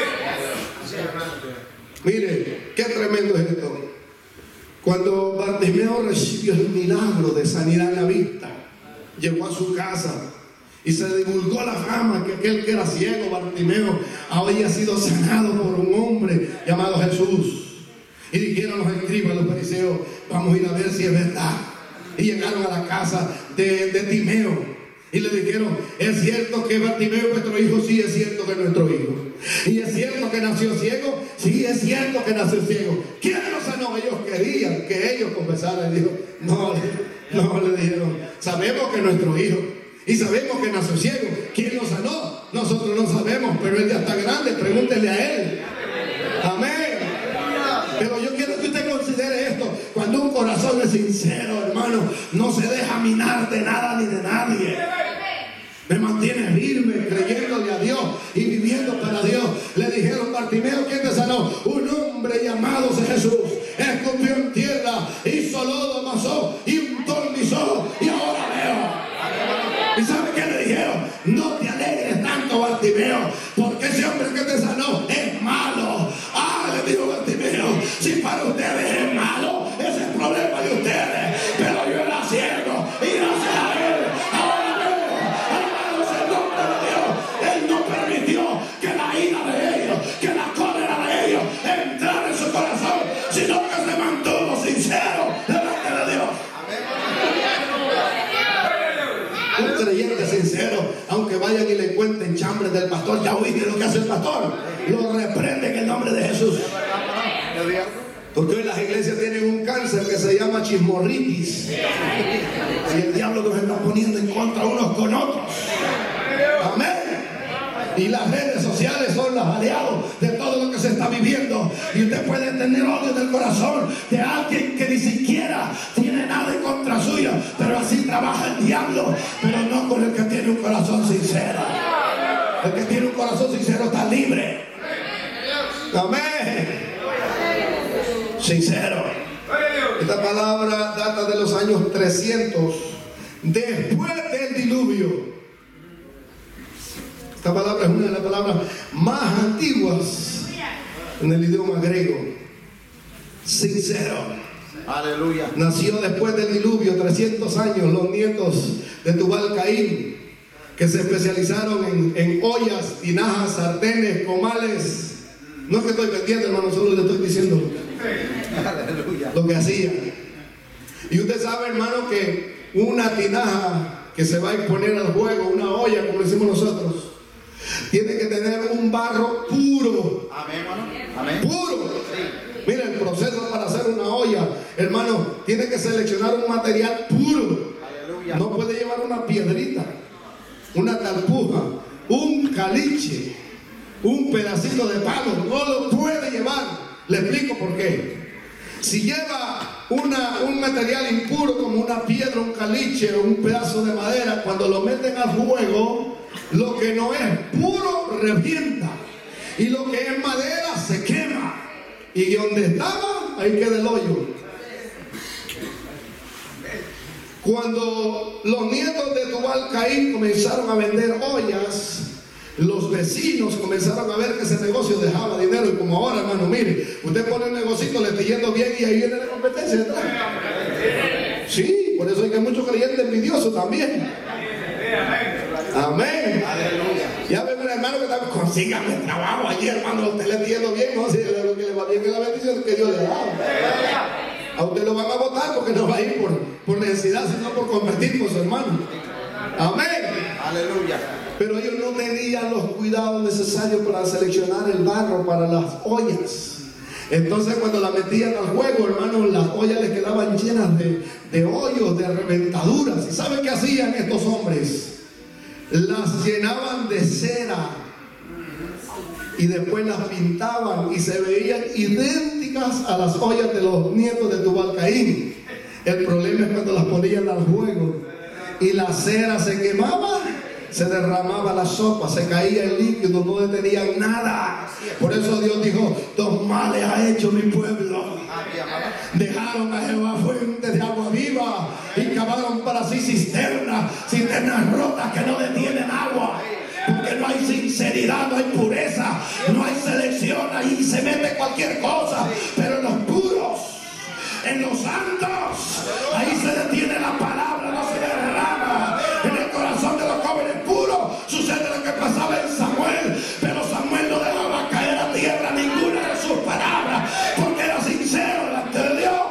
Mire, qué tremendo es esto. Cuando Bartimeo recibió el milagro de sanidad en la vista, llegó a su casa y se divulgó la fama que aquel que era ciego, Bartimeo, había sido sanado por un hombre llamado Jesús. Y dijeron los escribas, los fariseos, vamos a ir a ver si es verdad. Y llegaron a la casa de Timeo y le dijeron, ¿es cierto que Bartimeo es nuestro hijo? Sí, es cierto que es nuestro hijo. ¿Y es cierto que nació ciego? Sí, es cierto que nació ciego. ¿Quién lo sanó? Ellos querían que ellos confesaran. Y dijo, no, le dijeron, sabemos que es nuestro hijo y sabemos que nació ciego. ¿Quién lo sanó? Nosotros no sabemos, pero él ya está grande, pregúntenle a él. Amén. Pero yo quiero que usted considere esto. Cuando un corazón es sincero, hermano, no se deja minar de nada ni de nadie. Me mantiene firme, creyéndole a Dios y viviendo para Dios. Le dijeron, Bartimeo, ¿quién te sanó? Un hombre llamado Jesús. Escupió en tierra, hizo lodo, amasó y untó en mis ojos y ahora veo. ¿Y sabe qué le dijeron? No te alegres tanto, Bartimeo, porque que te sanó es malo. Le dijo Bartimeo, si para ustedes es malo, ese es el problema de ustedes, pero yo era ciego y gracias a él ahora veo. Alabados el nombre de Dios. Él no permitió que la ira de ellos, que la cólera de ellos entrara en su corazón, sino que se mantuvo sincero delante de Dios. Un creyente sincero, aunque vayan y le cuenten chambres del pastor, ya oíste lo que hace el pastor, lo reprende en el nombre de Jesús. Porque hoy las iglesias tienen un cáncer que se llama chismorritis, y el diablo nos está poniendo en contra unos con otros. Amén. Y las redes sociales son los aliados de todo lo que se está viviendo. Y usted puede tener odio del corazón de alguien que ni siquiera tiene nada en contra suyo, pero así trabaja el diablo, pero no con el que tiene un corazón sincero. El que tiene un corazón sincero está libre. Amén. Sincero. Esta palabra data de los años 300 después del diluvio. Esta palabra es una de las palabras más antiguas en el idioma griego. Sincero. Aleluya. Nació después del diluvio, 300 años, los nietos de Tubal Caín, que se especializaron en ollas, tinajas, sartenes, comales. No es que estoy vendiendo, hermano, solo le estoy diciendo lo que hacían. Y usted sabe, hermano, que una tinaja que se va a exponer al fuego, una olla, como decimos nosotros, tiene que tener un barro puro. Amén, hermano. Amén. Puro. Mira, el proceso para hacer una olla, hermano, tiene que seleccionar un material puro. Aleluya. No puede llevar una piedrita, una talpuja, un caliche, un pedacito de palo. No lo puede llevar. Le explico por qué. Si lleva un material impuro como una piedra, un caliche o un pedazo de madera, cuando lo meten al fuego, lo que no es puro revienta, y lo que es madera se quema, y donde estaba, ahí queda el hoyo. Cuando los nietos de Tubal Caín comenzaron a vender ollas, los vecinos comenzaron a ver que ese negocio dejaba dinero. Y como ahora, hermano, mire, usted pone un negocito, le está yendo bien y ahí viene la competencia detrás. Sí, por eso hay que muchos creyentes envidiosos también. Amén. Ya ven, hermano, que está, consígame trabajo allí, hermano, usted le está yendo bien, no, si lo que le va bien es la bendición que Dios le da. A usted lo van a votar porque no va a ir por necesidad, sino por convertir con su hermano. Amén. Aleluya. Pero ellos no tenían los cuidados necesarios para seleccionar el barro para las ollas. Entonces cuando la metían al fuego, hermano, las ollas les quedaban llenas de hoyos, de reventaduras. ¿Y saben qué hacían estos hombres? Las llenaban de cera y después las pintaban y se veían idénticas a las ollas de los nietos de Tubal Caín. El problema es cuando las ponían al fuego y la cera se quemaba, se derramaba la sopa, se caía el líquido, no detenían nada. Por eso Dios dijo: dos males ha hecho mi pueblo. Dejaron a Jehová fuente de agua viva y cavaron para sí cisternas rotas que no detienen agua. Porque no hay sinceridad, no hay pureza, no hay selección, ahí se mete cualquier cosa. Pero en los puros, en los santos, ahí se detiene la palabra, no se derrama. En el corazón de los jóvenes puros sucede lo que pasaba en Samuel, pero Samuel no dejaba caer a tierra ninguna de sus palabras, porque era sincero delante de Dios.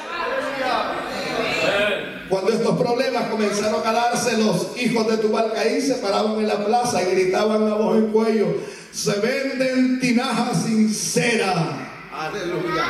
Cuando estos problemas comenzaron a darse, los hijos de Tubal Caín se paraban en la plaza y gritaban a voz en cuello: se venden tinajas sin cera. Aleluya.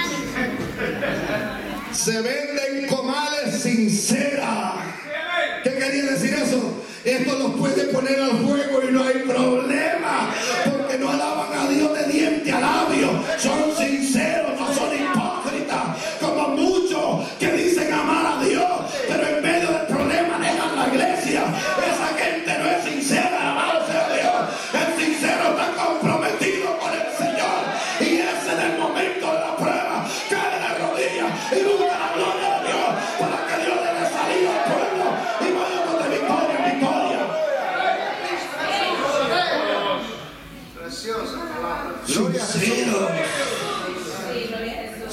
Se venden comales sin cera. ¿Qué quería decir eso? Esto los puede poner al fuego y no hay problema, porque no alaban a Dios de diente a labio. Son sinceros, no son hipócritas como muchos que dicen amar a Dios, pero en medio del problema dejan la iglesia. Esa gente no es sincera, alabado sea Dios. El sincero está comprometido con el Señor, y ese en el momento de la prueba cae de rodillas y busca la gloria de Dios para que Dios le dé salida al pueblo y vayamos de victoria en victoria.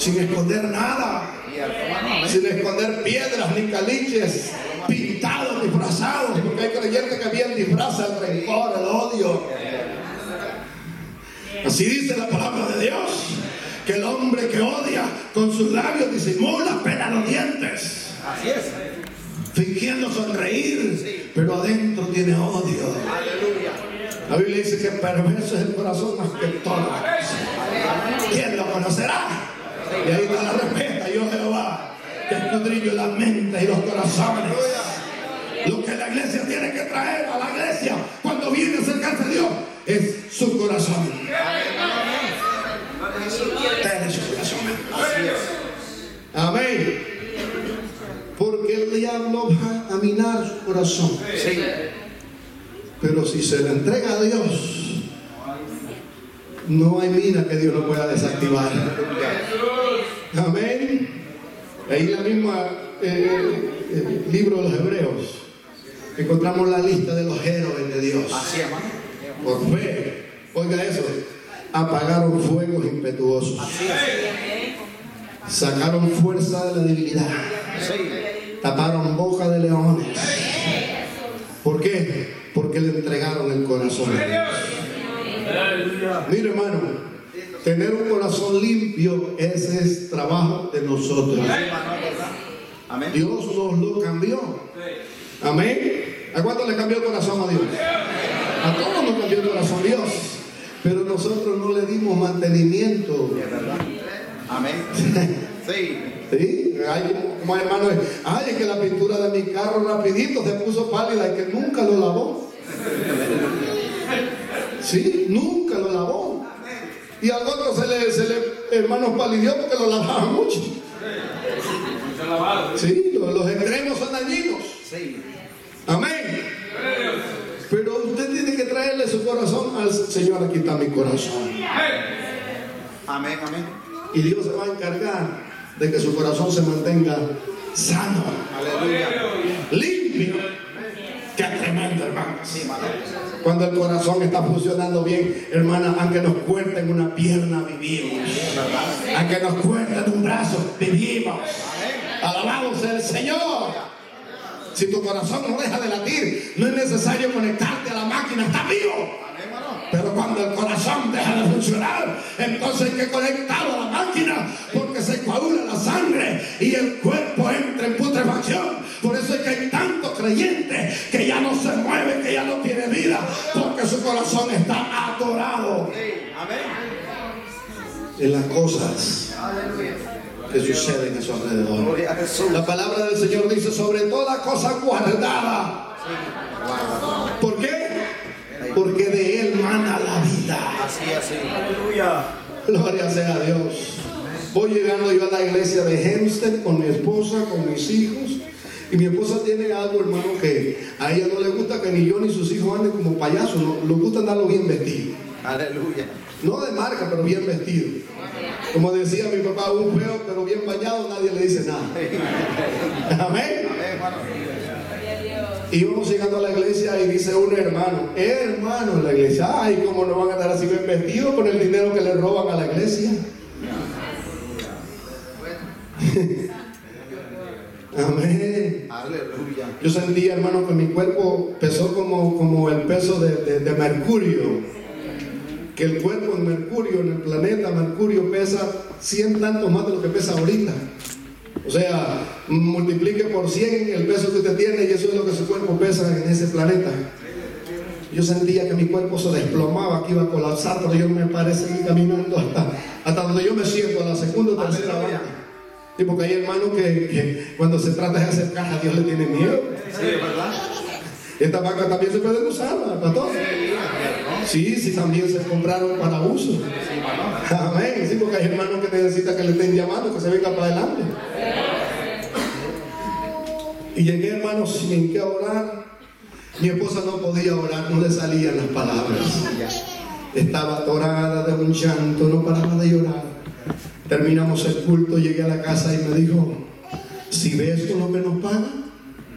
sin esconder nada, sin esconder piedras ni caliches, pintados, disfrazados, porque hay creyentes que bien disfrazan el rencor, el odio. Así dice la palabra de Dios, que el hombre que odia con sus labios disimula, pela los dientes. Así es. Fingiendo sonreír, pero adentro tiene odio. Aleluya. La Biblia dice que perverso es el corazón más que todas las cosas. ¿Quién lo conocerá? Y ahí está la respuesta: yo Jehová, que escudriño las mentes y los corazones. Lo que la iglesia tiene que traer a la iglesia cuando viene a acercarse a Dios es su corazón. Tiene su corazón. Amén. Porque el diablo va a minar su corazón. Sí. Pero si se le entrega a Dios, no hay mina que Dios no pueda desactivar. Amén. Ahí en la misma libro de los Hebreos encontramos la lista de los héroes de Dios. Así, hermano. Por fe, oiga eso, apagaron fuegos impetuosos. Así es. Sacaron fuerza de la debilidad. Sí. Taparon boca de leones. ¿Por qué? Porque le entregaron el corazón a Dios. Mire, hermano, tener un corazón limpio, ese es trabajo de nosotros. Amén. Dios nos lo cambió. Amén. ¿A cuánto le cambió el corazón a Dios? A todos nos cambió el corazón Dios. Pero nosotros no le dimos mantenimiento. Es verdad. Amén. Sí. ¿Sí? Como hermano, ay, es que la pintura de mi carro rapidito se puso pálida y que nunca lo lavó. Sí, nunca lo lavó. Y al otro se le hermano, palidió porque lo lavaba mucho. Sí, los extremos son dañinos. Sí. Amén. Pero usted tiene que traerle su corazón al Señor. Aquí está mi corazón. Amén, amén. Y Dios se va a encargar de que su corazón se mantenga sano, Aleluya. limpio. Qué tremendo, hermano. Sí, hermano. Cuando el corazón está funcionando bien, hermana, aunque nos corten una pierna, vivimos. Aunque nos corten un brazo, vivimos. Alabado sea el Señor. Si tu corazón no deja de latir, no es necesario conectarte a la máquina, está vivo. Pero cuando el corazón deja de funcionar, entonces hay que conectarlo a la máquina, porque se coagula la sangre y el cuerpo entra en putrefacción. Por eso es que hay tantos creyentes que ya no se mueven, que ya no tiene vida, porque su corazón está atorado en las cosas que suceden a su alrededor. Gloria a Jesús. La palabra del Señor dice: sobre toda cosa guardada. ¿Por qué? Porque de Él mana la vida. Así, así. Aleluya. Gloria sea a Dios. Voy llegando yo a la iglesia de Hempstead con mi esposa, con mis hijos. Y mi esposa tiene algo, hermano, que a ella no le gusta que ni yo ni sus hijos anden como payasos. No, le gusta andarlo bien vestido. Aleluya. No de marca, pero bien vestido. Como decía mi papá, un feo pero bien bañado, nadie le dice nada. Amén. Amén, hermano. Y vamos llegando a la iglesia y dice un hermano en la iglesia: ay, ¿cómo no van a estar así bien vestidos con el dinero que le roban a la iglesia? Amén. Aleluya. Yo sentía, hermano, que mi cuerpo pesó como el peso de Mercurio. Que el cuerpo en Mercurio, en el planeta Mercurio, pesa 100 tantos más de lo que pesa ahorita. O sea, multiplique por 100 el peso que usted tiene y eso es lo que su cuerpo pesa en ese planeta. Yo sentía que mi cuerpo se desplomaba, que iba a colapsar, pero yo me paré seguir caminando hasta donde yo me siento, a la segunda o tercera banca. Y porque hay hermanos que cuando se trata de hacer caja, Dios le tiene miedo. Sí, ¿verdad? Esta banca también se puede usar, pastor. Sí, también se compraron para uso. Amén. Sí, porque hay hermanos que necesitan que le estén llamando, que se venga para adelante. Y llegué, hermanos, sin que orar. Mi esposa no podía orar, no le salían las palabras. Estaba atorada de un llanto, no paraba de llorar. Terminamos el culto, llegué a la casa y me dijo: ¿si ves con lo que nos pagan?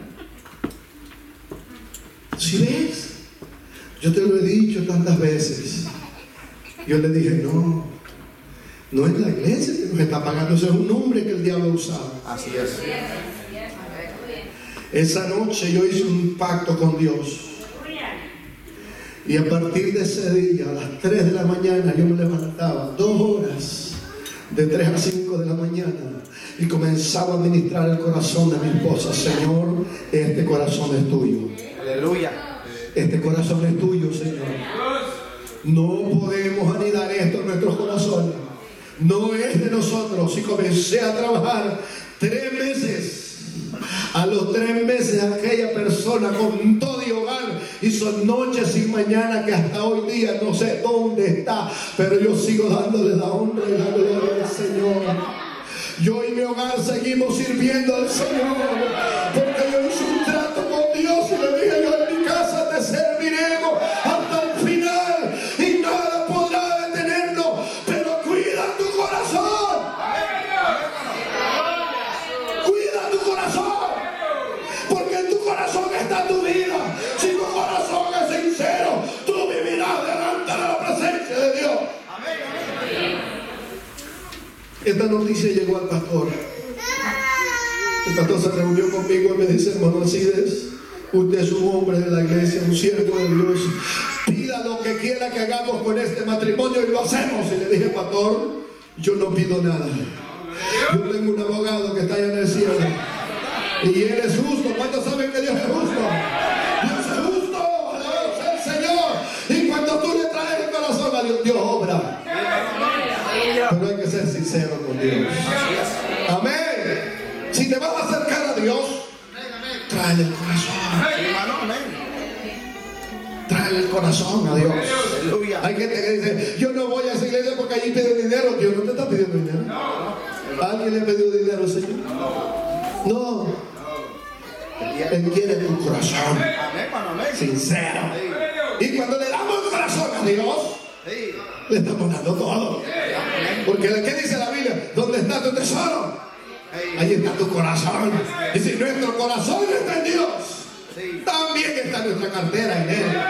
¿Si ves? Yo te lo he dicho tantas veces. Yo le dije: no, No es la iglesia que nos está pagando, ese es un nombre que el diablo ha usado. Así es. Esa noche yo hice un pacto con Dios. Y a partir de ese día, a las 3 de la mañana, yo me levantaba 2 horas, de 3 a 5 de la mañana, y comenzaba a ministrar el corazón de mi esposa. Señor, este corazón es tuyo. Aleluya. Este corazón es tuyo, Señor. No podemos anidar esto en nuestros corazones. No es de nosotros. Y comencé a trabajar 3 meses. A los 3 meses aquella persona con todo y hogar hizo noches y mañana que hasta hoy día no sé dónde está, pero yo sigo dándole la honra y la gloria al Señor. Yo y mi hogar seguimos sirviendo al Señor, porque yo hice un trato con Dios y le dije: yo en mi casa te serviremos hasta el final y nada podrá detenernos, pero cuida tu corazón. Cuida tu corazón, porque en tu corazón está tu vida. Si tu corazón es sincero, tú vivirás delante de la presencia de Dios. Esta noticia llegó al pastor. El pastor se reunió conmigo y me dice: hermano Alcides, usted es un hombre de la iglesia, un siervo de Dios. Pida lo que quiera que hagamos con este matrimonio y lo hacemos. Y le dije: pastor, yo no pido nada. Yo tengo un abogado que está allá en el cielo y él es justo. ¿Cuántos saben que Dios es justo? Dios es justo, alabado sea el Señor. Y cuando tú le traes el corazón a Dios, Dios obra. Pero hay que ser sincero con Dios. Amén. Si te vas a acercar a Dios, tráele el corazón. Tráele el corazón a Dios. Hay gente que dice: yo no voy a esa iglesia porque allí piden dinero. Dios no te está pidiendo dinero. ¿Alguien le pidió dinero al Señor? No. Él quiere tu corazón sincero. Y cuando le damos el corazón a Dios, le estamos dando todo. Porque ¿qué dice la Biblia? ¿Dónde está tu tesoro? Ahí está tu corazón. Y si nuestro corazón está en Dios, también está nuestra cartera en Él.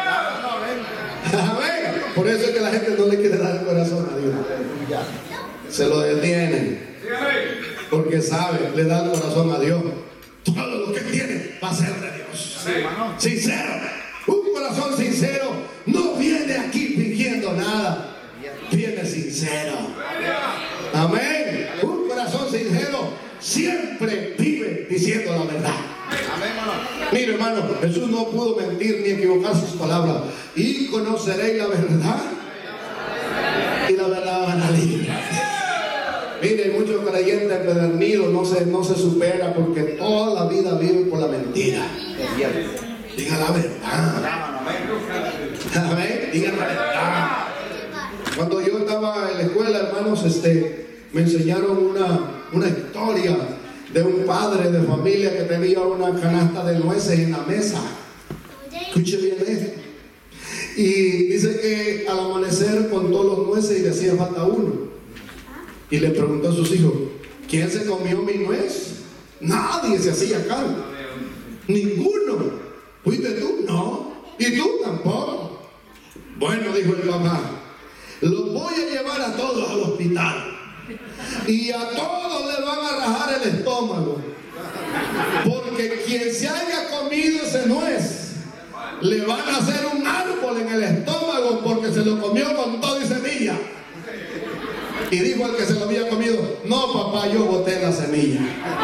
Amén. Por eso es que la gente no le quiere dar el corazón a Dios. Se lo detienen. Porque sabe, le da el corazón a Dios. Todo lo que tiene va a ser de Dios. Sincero. Un corazón sincero no viene aquí fingiendo nada. Viene sincero. Amén. Un corazón sincero siempre vive diciendo la verdad. Mire, hermano, Jesús no pudo mentir ni equivocar sus palabras. Y conoceréis la verdad, y la verdad van a librar. Mire, hay muchos creyentes empedernidos, no se supera porque toda la vida viven por la mentira. Diga la verdad. Amén. Diga la verdad. Cuando yo estaba en la escuela, hermanos, me enseñaron una historia de un padre de familia que tenía una canasta de nueces en la mesa. Escuche bien esto. Y dice que al amanecer contó los nueces y le hacía falta uno. Y le preguntó a sus hijos: ¿quién se comió mi nuez? Nadie se hacía cargo. Ninguno. ¿Fuiste tú? No. ¿Y tú? Tampoco. Bueno, dijo el papá, los voy a llevar a todos al hospital. Y a todos le van a rajar el estómago. Porque quien se haya comido ese nuez, le van a hacer un árbol en el estómago porque se lo comió con todo y semilla. Y dijo el que se lo había comido: no, papá, yo boté la semilla.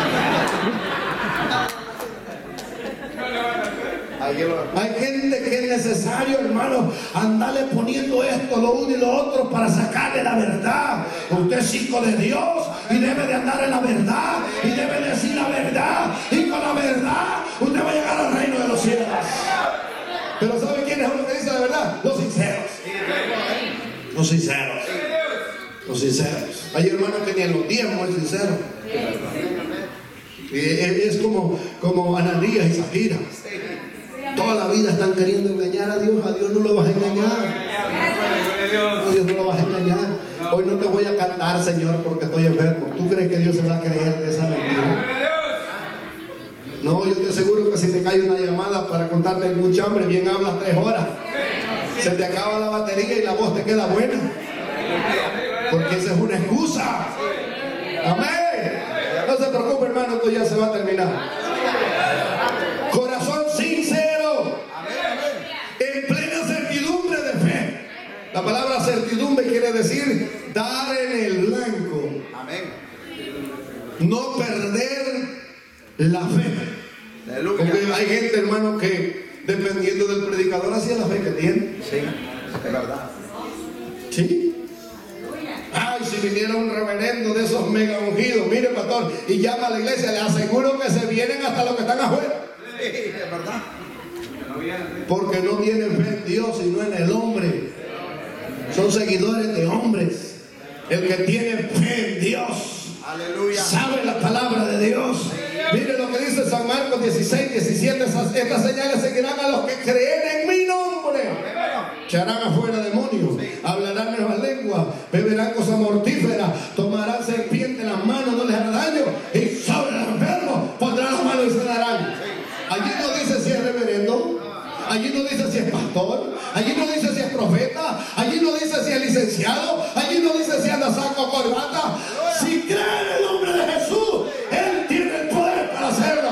Hay gente que es necesario, hermano, andarle poniendo esto, lo uno y lo otro para sacarle la verdad. Usted es hijo de Dios y debe de andar en la verdad y debe decir la verdad, y con la verdad usted va a llegar al reino de los cielos. Pero ¿sabe quién es uno que dice la verdad? Los sinceros. Los sinceros. Los sinceros. Hay hermanos que ni en los diezmos es sincero. Es como Ananías y Zafira. Toda la vida están queriendo engañar a Dios. A Dios no lo vas a engañar. A Dios no lo vas a engañar. Hoy no te voy a cantar, Señor, porque estoy enfermo. ¿Tú crees que Dios se va a creer de esa mentira? No, yo te aseguro que si te cae una llamada para contarte mucha hambre, bien hablas 3 horas. Se te acaba la batería y la voz te queda buena. Porque esa es una excusa. Amén. No se preocupe, hermano, esto ya se va a terminar. Corazón sincero, en plena certidumbre de fe. La palabra certidumbre quiere decir dar en el blanco. Amén. No perder la fe. Aleluya. Porque hay gente, hermano, que dependiendo del predicador hacía la fe que tiene. Sí, es verdad. ¿Sí? Ay, si viniera un reverendo de esos mega ungidos, mire, pastor, y llama a la iglesia, le aseguro que se vienen hasta los que están afuera. Sí, es verdad. Porque no tienen fe en Dios, sino en el hombre. Son seguidores de hombres. El que tiene fe en Dios Aleluya. sabe la palabra de Dios. Mire lo que dice San Marcos 16, 17. Estas señales seguirán a los que creen en mi nombre. Echarán afuera demonios, hablarán nuevas lenguas, beberán cosas mortíferas, tomarán serpientes en las manos, no les hará daño, y sobre los enfermos pondrán las manos y sanarán. Allí no dice si es reverendo, allí no dice si es pastor, allí no dice si es profeta, allí no dice si es licenciado, allí no dice si anda saco o corbata. Si cree en el nombre de Jesús, Él tiene el poder para hacerlo.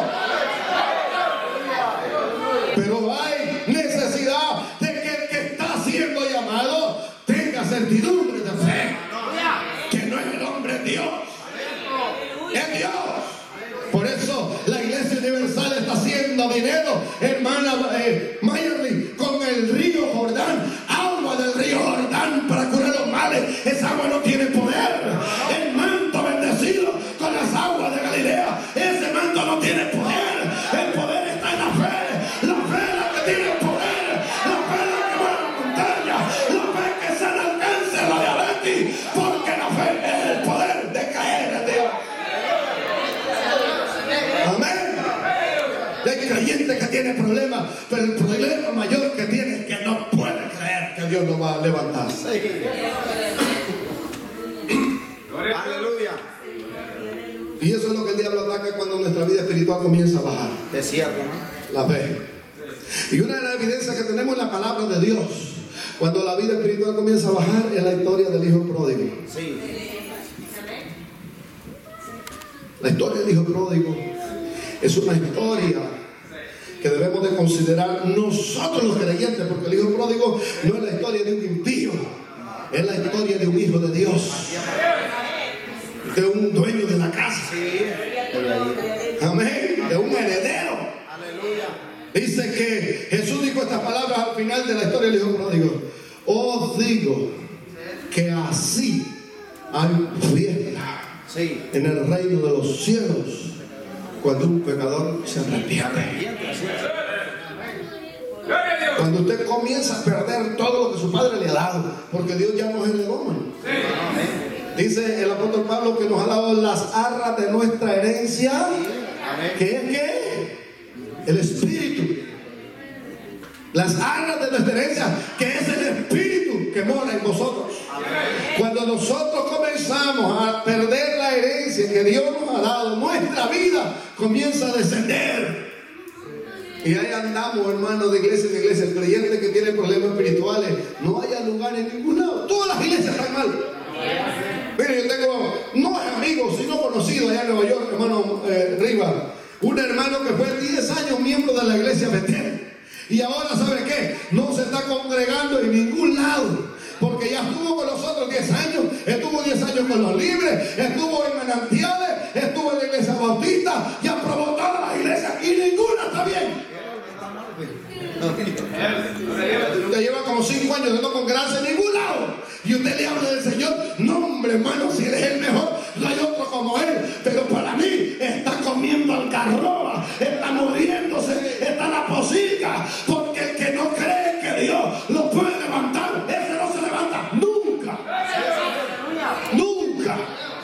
Pero hay necesidad de que el que está siendo llamado tenga certidumbre de fe, que no es el hombre, es Dios, es Dios. Por eso la Iglesia Universal está haciendo dinero, hermana Mayerly, con el río Jordán, agua del río Jordán para curar los males. Esa agua no tiene poder. El manto bendecido con las aguas de Galilea, ese manto no tiene poder. El poder está en la fe. La fe es la que tiene el poder. La fe es la que mueve la montaña. La fe que sana el cáncer, la diabetes. Porque la fe es el poder de caer en Dios. Amén. Hay creyentes que tienen problemas, pero el problema mayor que tiene es que no puede creer que Dios lo va a levantar. Aleluya. Y eso es lo que el diablo ataca cuando nuestra vida espiritual comienza a bajar. Es cierto, ¿no? La fe. Y una de las evidencias que tenemos es la palabra de Dios. Cuando la vida espiritual comienza a bajar es la historia del hijo pródigo. Sí. La historia del hijo pródigo es una historia que debemos de considerar nosotros los creyentes, porque el hijo pródigo no es la historia de un impío, es la historia de un hijo de Dios, de un dueño de la casa. Sí. Amén, de un heredero. Aleluya. Dice que Jesús dijo estas palabras al final de la historia del hijo pródigo: os digo que así hay fiesta Sí. en el reino de los cielos cuando un pecador se arrepiente. Cuando usted comienza a perder todo lo que su padre le ha dado, porque Dios ya nos heredó. Dice el apóstol Pablo que nos ha dado las arras de nuestra herencia, que es ¿qué? El Espíritu. Las arras de nuestra herencia, que es el Espíritu que mora en nosotros. Cuando nosotros comenzamos a perder la herencia que Dios nos ha dado, nuestra vida comienza a descender. Y ahí andamos, hermanos, de iglesia en iglesia. El creyente que tiene problemas espirituales, no haya lugar en ningún lado. Todas las iglesias están mal. Mire, yo tengo, no es amigo, sino conocido allá en Nueva York, hermano Rivas, un hermano que fue 10 años miembro de la iglesia Betel. Y ahora, ¿sabe qué? No se está congregando en ningún lado, porque ya estuvo con nosotros 10 años, estuvo 10 años con los libres, estuvo en manantiales, estuvo en la iglesia bautista, ya probó todas las iglesias y ninguna está bien. Usted lleva como 5 años de no congregarse en ningún lado, y usted le habla del Señor. No, hombre, hermano, si él es el mejor, no hay otro como él, pero para mí está comiendo algarroba, está muriéndose, está en la pocilga, porque el que no cree que Dios lo puede levantar, ese no se levanta nunca. Nunca.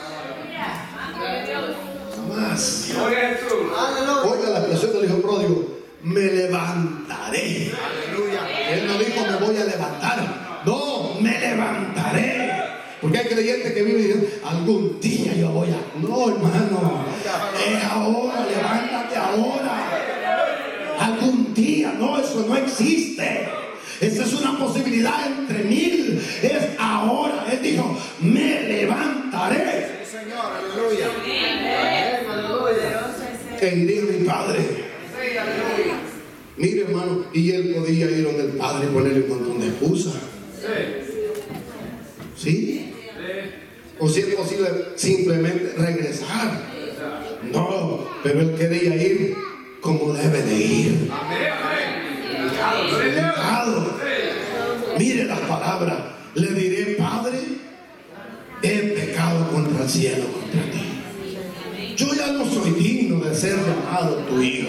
Jamás. Oiga la expresión del hijo pródigo: me levantaré. Él no dijo me voy a levantar, no, me levantaré. Porque hay creyentes que viven diciendo algún día yo voy a. No, hermano, es ahora, levántate ahora. Algún día, no, eso no existe. Esa es una posibilidad entre 1000. Es ahora. Él dijo, me e iré a mi padre. Mire, hermano, y él podía ir donde el padre y ponerle un montón de excusas. ¿Sí? O si es posible simplemente regresar. No, pero él quería ir como debe de ir. Delicado. Mire las palabras. Le diré, Padre, he pecado contra el cielo, contra ti. Yo ya no soy digno de ser llamado tu hijo.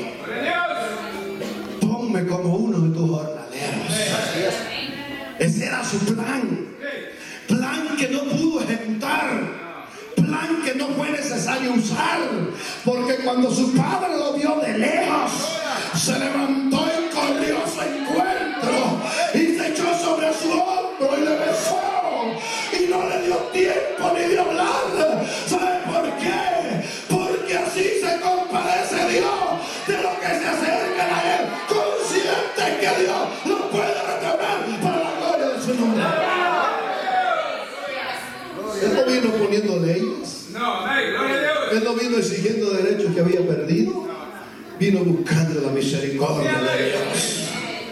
Ponme como uno de tus jornaleros. Ese era su plan. Plan que no pudo ejecutar. Plan que no fue necesario usar, porque cuando su padre lo vio de lejos, se levantó y corrió a su encuentro y se echó sobre su hombro y le besó y no le dio tiempo ni de hablar. ¿Sabe por qué? Porque así se compadece Dios de los que se acercan a él, consciente que Dios lo puede restaurar para la gloria de su nombre. Él no vino poniendo leyes. Él no vino exigiendo derechos que había perdido. Vino buscando la misericordia de Dios.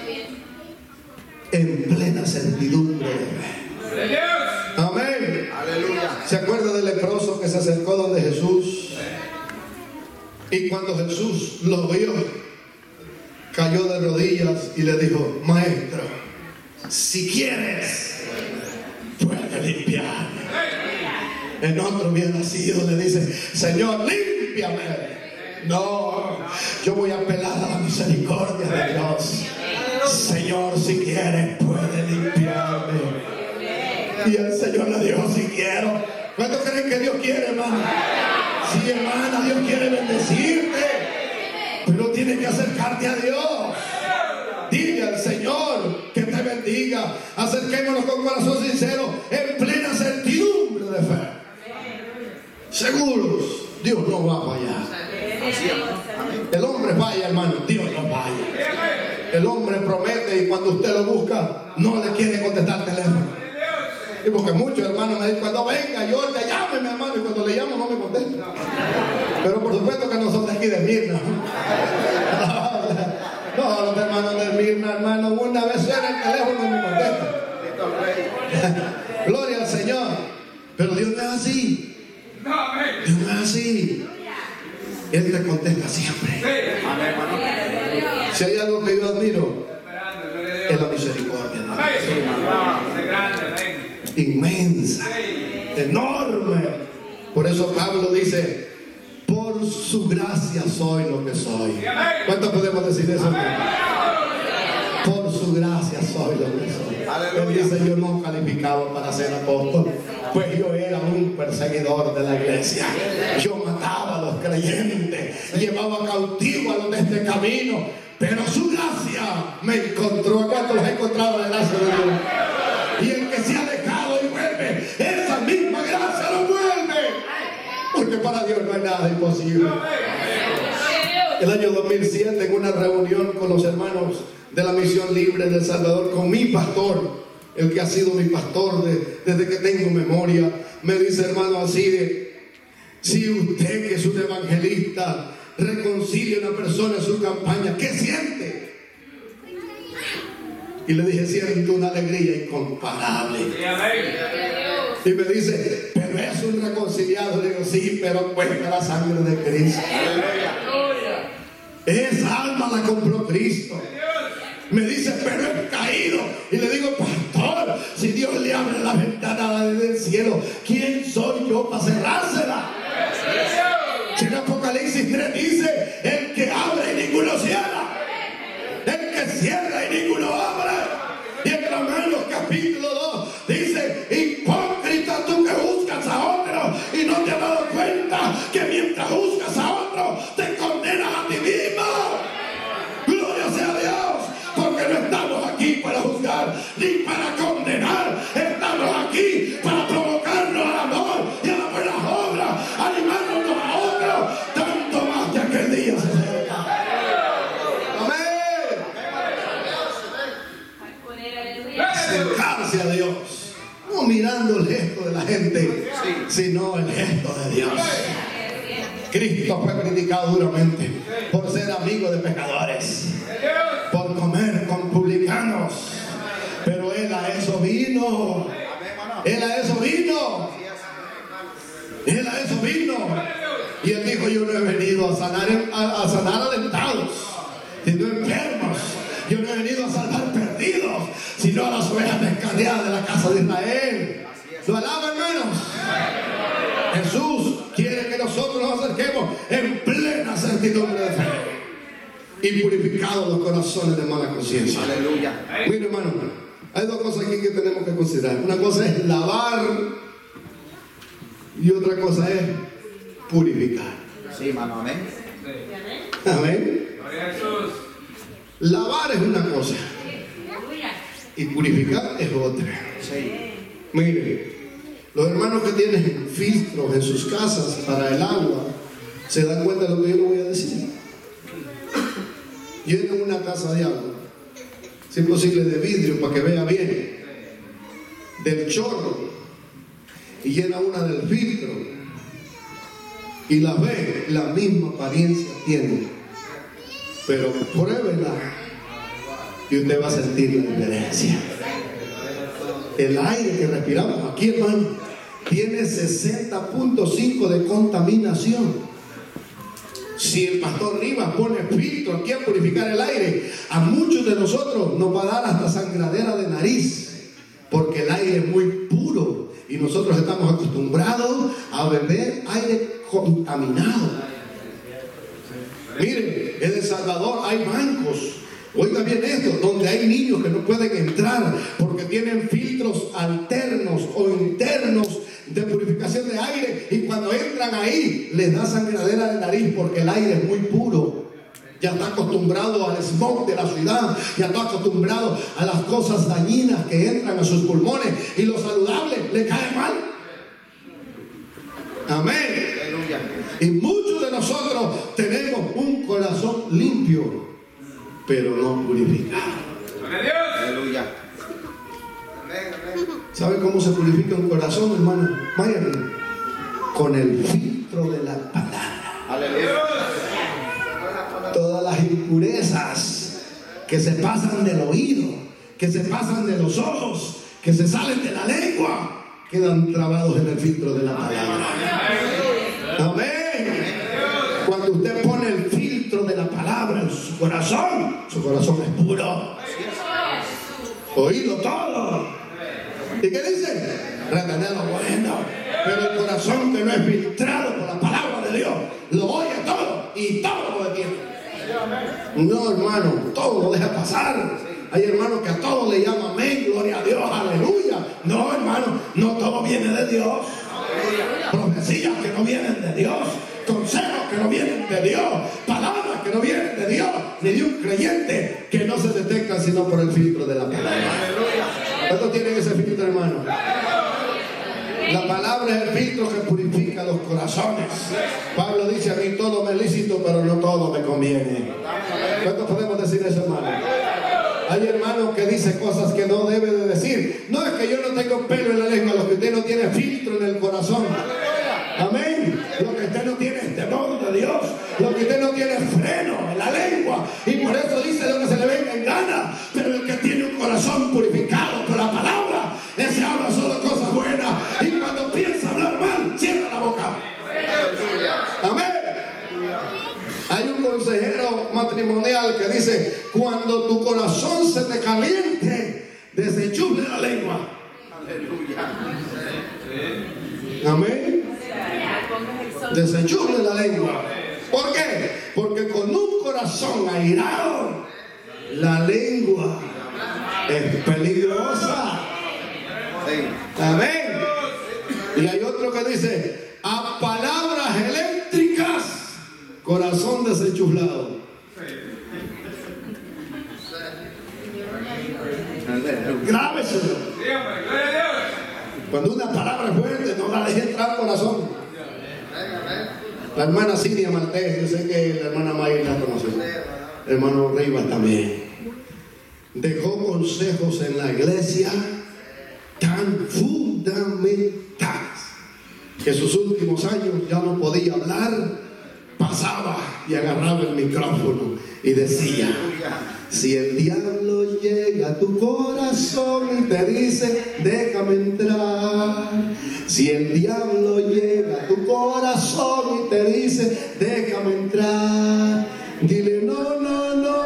En plena certidumbre de fe. Amén. Aleluya. ¿Se acuerda del leproso que se acercó donde Jesús? Y cuando Jesús lo vio, cayó de rodillas y le dijo: Maestro, si quieres, puedes limpiarme. En otro bien nacido le dice: Señor, límpiame. No, yo voy a apelar a la misericordia de Dios. Señor, si quieres, puede limpiarme. Y el Señor le dijo: si quiero. ¿Cuánto creen que Dios quiere, hermano? Sí, hermana, Dios quiere bendecirte, pero tienes que acercarte a Dios. Dile al Señor que te bendiga. Acerquémonos con corazón sincero, en plena certidumbre de fe, seguros, Dios no va a fallar. El hombre falla, hermano, Dios no falla. El hombre promete y cuando usted lo busca, no le quiere contestar teléfono. Y porque muchos hermanos me dicen: cuando venga, yo te llámeme, hermano, y cuando le llamo no me contesta. Pero por supuesto que no son de aquí de Mirna. No, los hermanos de Mirna, hermano, una vez suena el teléfono y me contesta. Gloria al Señor. Pero Dios no es así. Dios no es así. Él te contesta siempre. Si hay algo que yo admiro, es la misericordia de Dios. Inmensa, enorme. Por eso Pablo dice: por su gracia soy lo que soy. ¿Cuánto podemos decir eso? Por su gracia soy lo que soy. Él dice: yo no calificaba para ser apóstol, pues yo era un perseguidor de la iglesia. Yo mataba a los creyentes, llevaba cautivo a los de este camino, pero su gracia me encontró. ¿Cuántos los he encontrado en la gracia de Dios? Y el que se ha alejado y vuelve, esa misma gracia lo vuelve, porque para Dios no hay nada imposible. El año 2007, en una reunión con los hermanos de la Misión Libre de El Salvador, con mi pastor, el que ha sido mi pastor desde que tengo memoria, me dice: hermano Alcide, si usted, que es un evangelista, reconcilia a una persona en su campaña, ¿qué siente? Y le dije: siento una alegría incomparable. Y me dice: pero es un reconciliado. Le digo: sí, pero cuesta la sangre de Cristo. Esa alma la compró Cristo. Me dice: pero es caído. Y le digo: pastor, si Dios le abre la ventana del cielo, ¿quién soy yo para cerrársela? Si en Apocalipsis 3 dice: el que abre y ninguno cierra, el que cierra y ninguno abre. Y en Romanos capítulo 2 dice: hipócrita, tú que juzgas a otro y no te has dado cuenta que mientras juzgas a otro te condenas a ti mismo. Gloria sea a Dios, porque no estamos aquí para juzgar ni para condenar. Estamos aquí para provocarnos al amor y a las buenas obras, animarnos a otros, tanto más que aquel día se acerca. Amén. Acercarse a Dios, no mirando el gesto de la gente, sino el gesto de Dios. Cristo fue criticado duramente por ser amigo de pecadores, por comer con publicanos, pero Él a eso vino. Él a eso vino. Él a eso vino. Y Él dijo: yo no he venido a sanar alentados, sino enfermos. Yo no he venido a salvar perdidos, sino a las ovejas descarriadas de la casa de Israel. ¿Lo alaba, hermanos? Jesús quiere que nosotros nos acerquemos en plena certidumbre de fe y purificados los corazones de mala conciencia. Aleluya. Mira, hermano, hay dos cosas aquí que tenemos que considerar. Una cosa es lavar y otra cosa es purificar. Sí, hermano, amén. Amén. Lavar es una cosa y purificar es otra. Sí. Mire, los hermanos que tienen filtros en sus casas para el agua se dan cuenta de lo que yo les voy a decir. Llenan una taza de agua, si es posible de vidrio para que vea bien, del chorro, y llena una del filtro y la ve, la misma apariencia tiene, pero pruébela y usted va a sentir la diferencia. El aire que respiramos aquí, hermano, tiene 60.5 de contaminación. Si el pastor Rivas pone filtro aquí a purificar el aire, a muchos de nosotros nos va a dar hasta sangradera de nariz, porque el aire es muy puro y nosotros estamos acostumbrados a beber aire contaminado. Miren, en El Salvador hay bancos, oiga bien esto, donde hay niños que no pueden entrar porque tienen filtros alternos o internos de purificación de aire, y cuando entran ahí les da sangradera de nariz porque el aire es muy puro. Ya está acostumbrado al smog de la ciudad, ya está acostumbrado a las cosas dañinas que entran a sus pulmones, y lo saludable le cae mal. Amén. Aleluya. Y muchos de nosotros tenemos un corazón limpio, pero no purificado. Aleluya. ¿Sabe cómo se purifica un corazón, hermano? Vayan con el filtro de la palabra. Aleluya. Todas las impurezas que se pasan del oído, que se pasan de los ojos, que se salen de la lengua, quedan trabados en el filtro de la palabra. Amén. Cuando usted pone el filtro de la palabra en su corazón es puro. Oído todo. ¿Y qué dice? Retener lo bueno. Pero el corazón que no es filtrado por la palabra de Dios lo oye todo y todo lo detiene. No, hermano, todo lo deja pasar. Hay hermanos que a todo le llaman amén, gloria a Dios, aleluya. No, hermano, no todo viene de Dios. Profecías que no vienen de Dios, consejos que no vienen de Dios, palabras que no vienen de Dios, ni de un creyente, que no se detectan sino por el filtro de la palabra. ¿Cuántos tienen ese filtro, hermano? La palabra es el filtro que purifica los corazones. Pablo dice: a mí todo me es lícito, pero no todo me conviene. ¿Cuántos podemos decir eso, hermano? Hay hermanos que dicen cosas que no debe de decir. No es que yo no tengo pelo en la lengua, lo que usted no tiene filtro en el corazón. Amén. Lo que usted no tiene es temor de Dios. Lo que usted no tiene es freno en la lengua. Y por eso dice lo que se le venga en gana. Pero el que tiene un corazón purificado por la palabra, ese habla solo cosas buenas. Y cuando piensa hablar mal, cierra la boca. Amén. Hay un consejero matrimonial que dice: cuando tu corazón se te caliente, desenchufle la lengua. Amén. Desenchufle la lengua. ¿Por qué? Porque con un corazón airado, la lengua es peligrosa. Amén. Y hay otro que dice: a palabras eléctricas, corazón desenchuflado. Grábeselo. Cuando una palabra es fuerte, no la deje entrar al corazón. La hermana Cinia Martés, yo sé que la hermana Mayra la conoce. El hermano Rivas también. Dejó consejos en la iglesia tan fundamentales que sus últimos años ya no podía hablar pasaba y agarraba el micrófono y decía: si el diablo llega a tu corazón y te dice déjame entrar, si el diablo llega a tu corazón y te dice déjame entrar, dile no, no, no,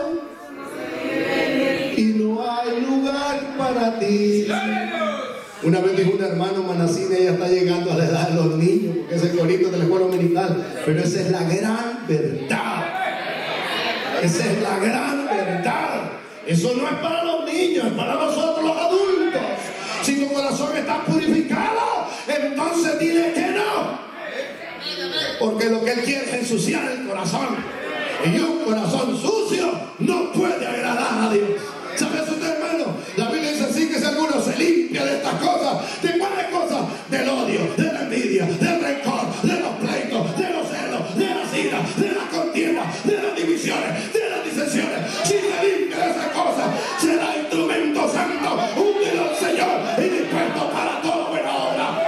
y no hay lugar para ti. Una vez dijo un hermano Manacín, ella está llegando a la edad de los niños, porque es el corito de la escuela dominical, pero esa es la gran verdad. Esa es la gran verdad. Eso no es para los niños, es para nosotros los adultos. Si tu corazón está purificado, entonces dile que no. Porque lo que Él quiere es ensuciar el corazón. Y un corazón sucio no puede agradar a Dios. ¿Sabes usted, hermano? La Biblia dice así, que si alguno se limpia de estas cosas, ¿de cuáles cosas? Del odio, de la envidia, del rencor, de los pleitos, de los celos, de las iras, de las contiendas, de las divisiones, de las disensiones. Si se limpia de esas cosas, será instrumento santo, útil al Señor y dispuesto para toda buena obra.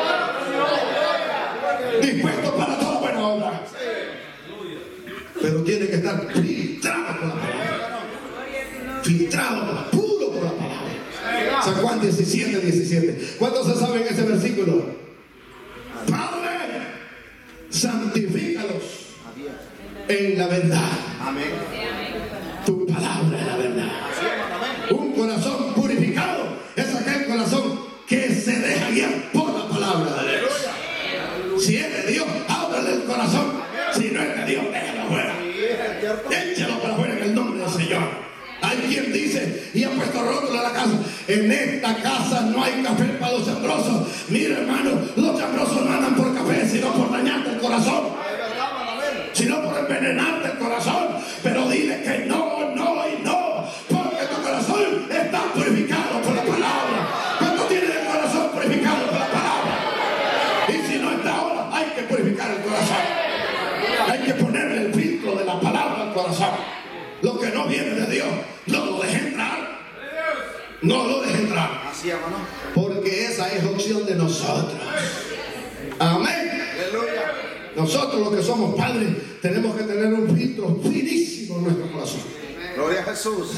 Dispuesto para toda buena obra. Pero tiene que estar filtrado por la palabra. Filtrado, puro por la palabra. San Juan 17:17. ¿Cuántos se saben ese versículo? Padre, santifícalos en la verdad. Amén. Tu palabra es la verdad. Un corazón purificado es aquel corazón que se deja guiar por la palabra de Dios. Si es de Dios, ábrale el corazón. Si no es de Dios, déjalo fuera. Échalo para afuera en el nombre del Señor. Hay quien dice y ha puesto rótulo a la casa: en esta casa no hay café para los chambrosos. Mira, hermano, los chambrosos no andan por café, sino por dañarte el corazón, sino por envenenarte el corazón. Pero dile que no, no y no, porque tu corazón está purificado por la palabra. Cuando tienes el corazón purificado por la palabra, y si no está ahora, hay que purificar el corazón. Hay que ponerle el filtro de la palabra al corazón. Lo que no viene de Dios, no lo deje entrar. No lo deje entrar. Así, hermano. Porque esa es opción de nosotros. Amén. Aleluya. Nosotros los que somos padres tenemos que tener un filtro finísimo en nuestro corazón. Gloria a Jesús.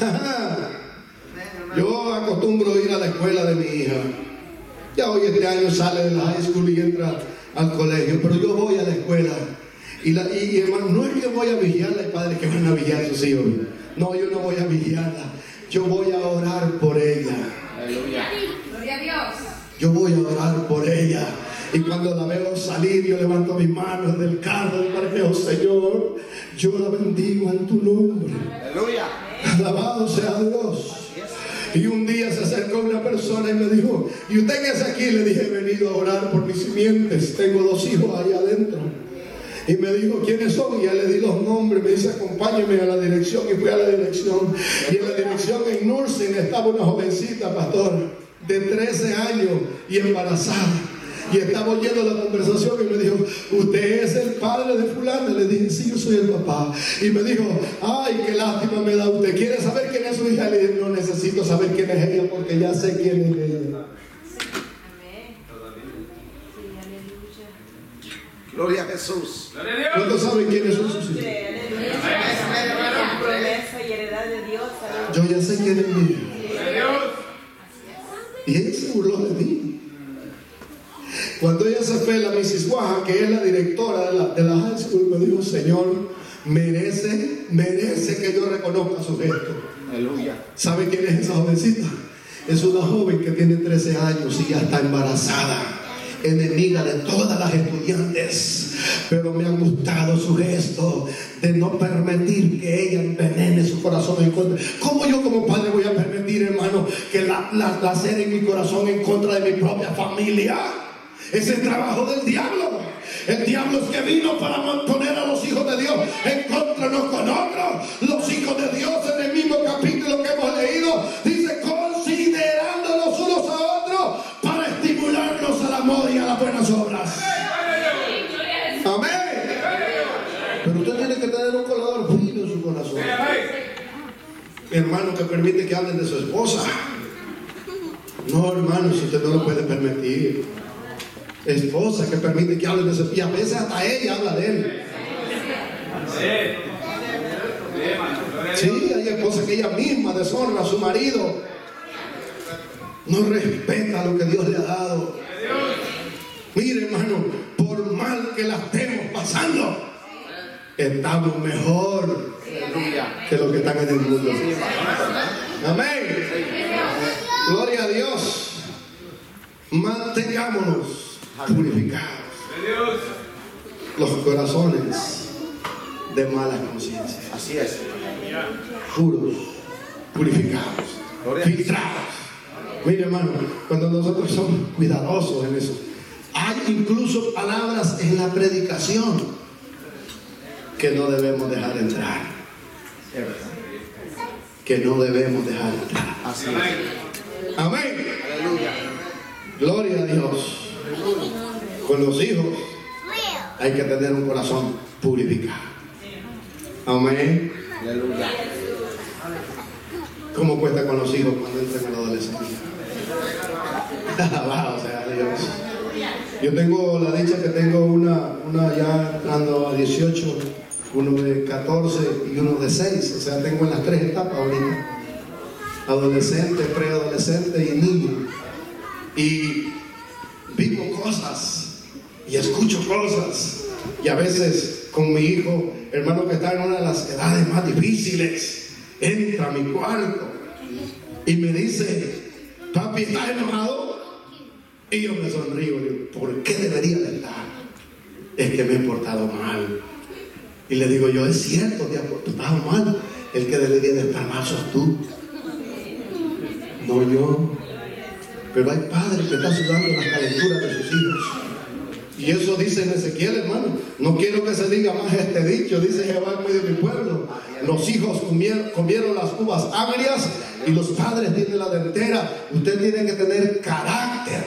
Yo acostumbro ir a la escuela de mi hija. Ya hoy este año sale de la high school y entra al colegio, pero yo voy a la escuela. Y hermano, no es que voy a vigiarla, hay padres que van a vigiar a sus hijos. No, yo no voy a vigiarla. Yo voy a orar por ella. Aleluya. Gloria a Dios. Yo voy a orar por ella. Y cuando la veo salir, yo levanto mis manos del carro del parqueo: Señor, yo la bendigo en tu nombre. Aleluya. Alabado sea Dios. Y un día se acercó una persona y me dijo: ¿y usted qué hace aquí? Le dije: he venido a orar por mis simientes. Tengo 2 hijos ahí adentro. Y me dijo: ¿quiénes son? Y ya le di los nombres. Me dice: acompáñeme a la dirección. Y fui a la dirección. Y en la dirección, en Nursing, estaba una jovencita, pastor, de 13 años y embarazada. Y estaba oyendo la conversación y me dijo: ¿usted es el padre de fulano? Le dije: sí, yo soy el papá. Y me dijo: ay, qué lástima me da usted. ¿Quiere saber quién es su hija? Le dije: no necesito saber quién es ella, porque ya sé quién es ella. Gloria a Jesús. ¿Cuántos saben quiénes son sus hijos? Promesa y heredad de Dios. Yo ya sé quién es mi hija. Y ella se burló de mí. Cuando ella se fue, la Mrs. Waja, que es la directora de la high school, me dijo: Señor, merece que yo reconozca su gesto. Aleluya. ¿Sabe quién es esa jovencita? Es una joven que tiene 13 años y ya está embarazada, enemiga de todas las estudiantes. Pero me ha gustado su gesto de no permitir que ella envenene su corazón en contra. ¿Cómo yo como padre voy a permitir, hermano, que la cera en mi corazón en contra de mi propia familia? Ese es trabajo del diablo. El diablo es que vino para poner a los hijos de Dios en contra unos con otros. Los hijos de Dios, en el mismo capítulo que hemos leído, dice: considerándolos unos a otros para estimularnos al amor y a las buenas obras. Amén. Pero usted tiene que tener un colador fino en su corazón. Mi hermano, que permite que hablen de su esposa. No, hermano, si usted no lo puede permitir. Esposa que permite que hablen de su esposa. Y a veces hasta ella habla de él. Sí, hay esposas que ella misma deshonra a su marido. No respeta lo que Dios le ha dado. Mire, hermano, por mal que la estemos pasando, estamos mejor que los que están en el mundo. Amén. Gloria a Dios. Mantengámonos purificados los corazones de mala conciencia. Así es. Puros, purificados, filtrados. Mire, hermano, cuando nosotros somos cuidadosos en eso, hay incluso palabras en la predicación que no debemos dejar entrar. Que no debemos dejar entrar. Así es. Amén. Aleluya. Gloria a Dios. Con los hijos hay que tener un corazón purificado. Amén. Aleluya. ¿Cómo cuesta con los hijos cuando entran en la adolescencia? Alabado sea Dios. Yo tengo la dicha que tengo una ya entrando a 18, uno de 14 y uno de 6. O sea, tengo en las 3 etapas ahorita: adolescente, preadolescente y niño. Y vivo cosas y escucho cosas. Y a veces con mi hijo, hermano, que está en una de las edades más difíciles, entra a mi cuarto y me dice: papi, ¿estás enojado? Y yo me sonrío y digo: ¿por qué debería de estar? Es que me he portado mal. Y le digo yo: es cierto, te has portado mal. El que debería de estar mal sos tú, no yo. Pero hay padres que están sudando las calenturas de sus hijos. Y eso dice en Ezequiel, hermano. No quiero que se diga más este dicho. Dice Jehová en medio de mi pueblo: los hijos comieron las uvas agrias y los padres tienen la dentera. Usted tiene que tener carácter.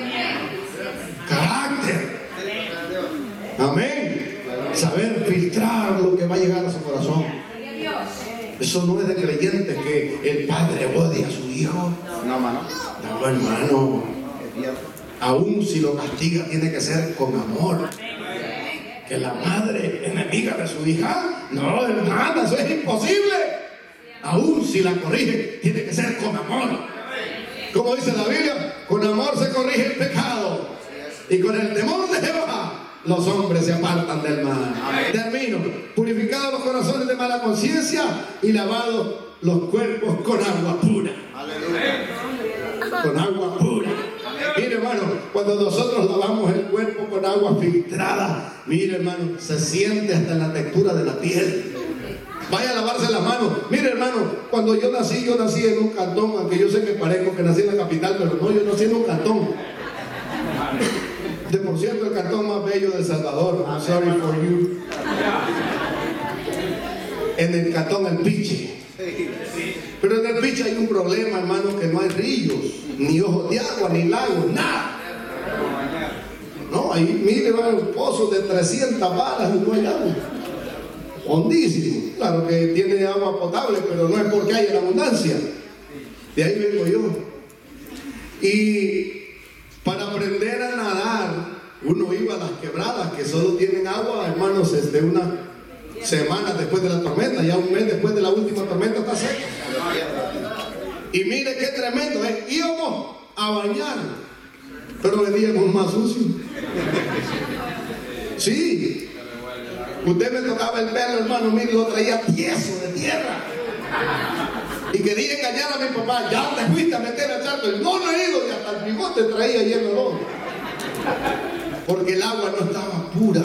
Carácter. Amén. Saber filtrar lo que va a llegar a su corazón. Eso no es de creyentes que el padre odia a su hijo. No, mano. No, hermano. Aún si lo castiga, tiene que ser con amor. Que la madre enemiga de su hija, no, hermana, eso es imposible. Aún si la corrige, tiene que ser con amor. Como dice la Biblia: con amor se corrige el pecado, y con el temor de Jehová los hombres se apartan del mal. Termino. Purificados los corazones de mala conciencia y lavados los cuerpos con agua pura. Aleluya. Con agua pura. Mire, hermano, cuando nosotros lavamos el cuerpo con agua filtrada, mire, hermano, se siente hasta en la textura de la piel. Vaya a lavarse las manos. Mire, hermano, cuando yo nací en un cantón, aunque yo sé que parezco que nací en la capital, pero no, yo nací en un cantón. De por cierto, el cantón más bello de El Salvador. I'm sorry for you. En el cantón El Piche. Pero en El Piche hay un problema, hermano, que no hay ríos, ni ojos de agua, ni lagos, nada. No, ahí, mire, va un pozo de 300 varas y no hay agua. Hondísimo. Claro que tiene agua potable, pero no es porque hay en abundancia. De ahí vengo yo. Y para aprender a nadar, uno iba a las quebradas que solo tienen agua, hermanos, desde una semana después de la tormenta, ya un mes después de la última tormenta está seca. Y mire qué tremendo, íbamos a bañar, pero veníamos más sucios. Sí, usted me tocaba el pelo, hermano, mire, lo traía tieso de tierra. Y quería engañar a mi papá: ya te fuiste a meter al charco. Y no he ido, y hasta el bigote traía lleno de lodo. Porque el agua no estaba pura.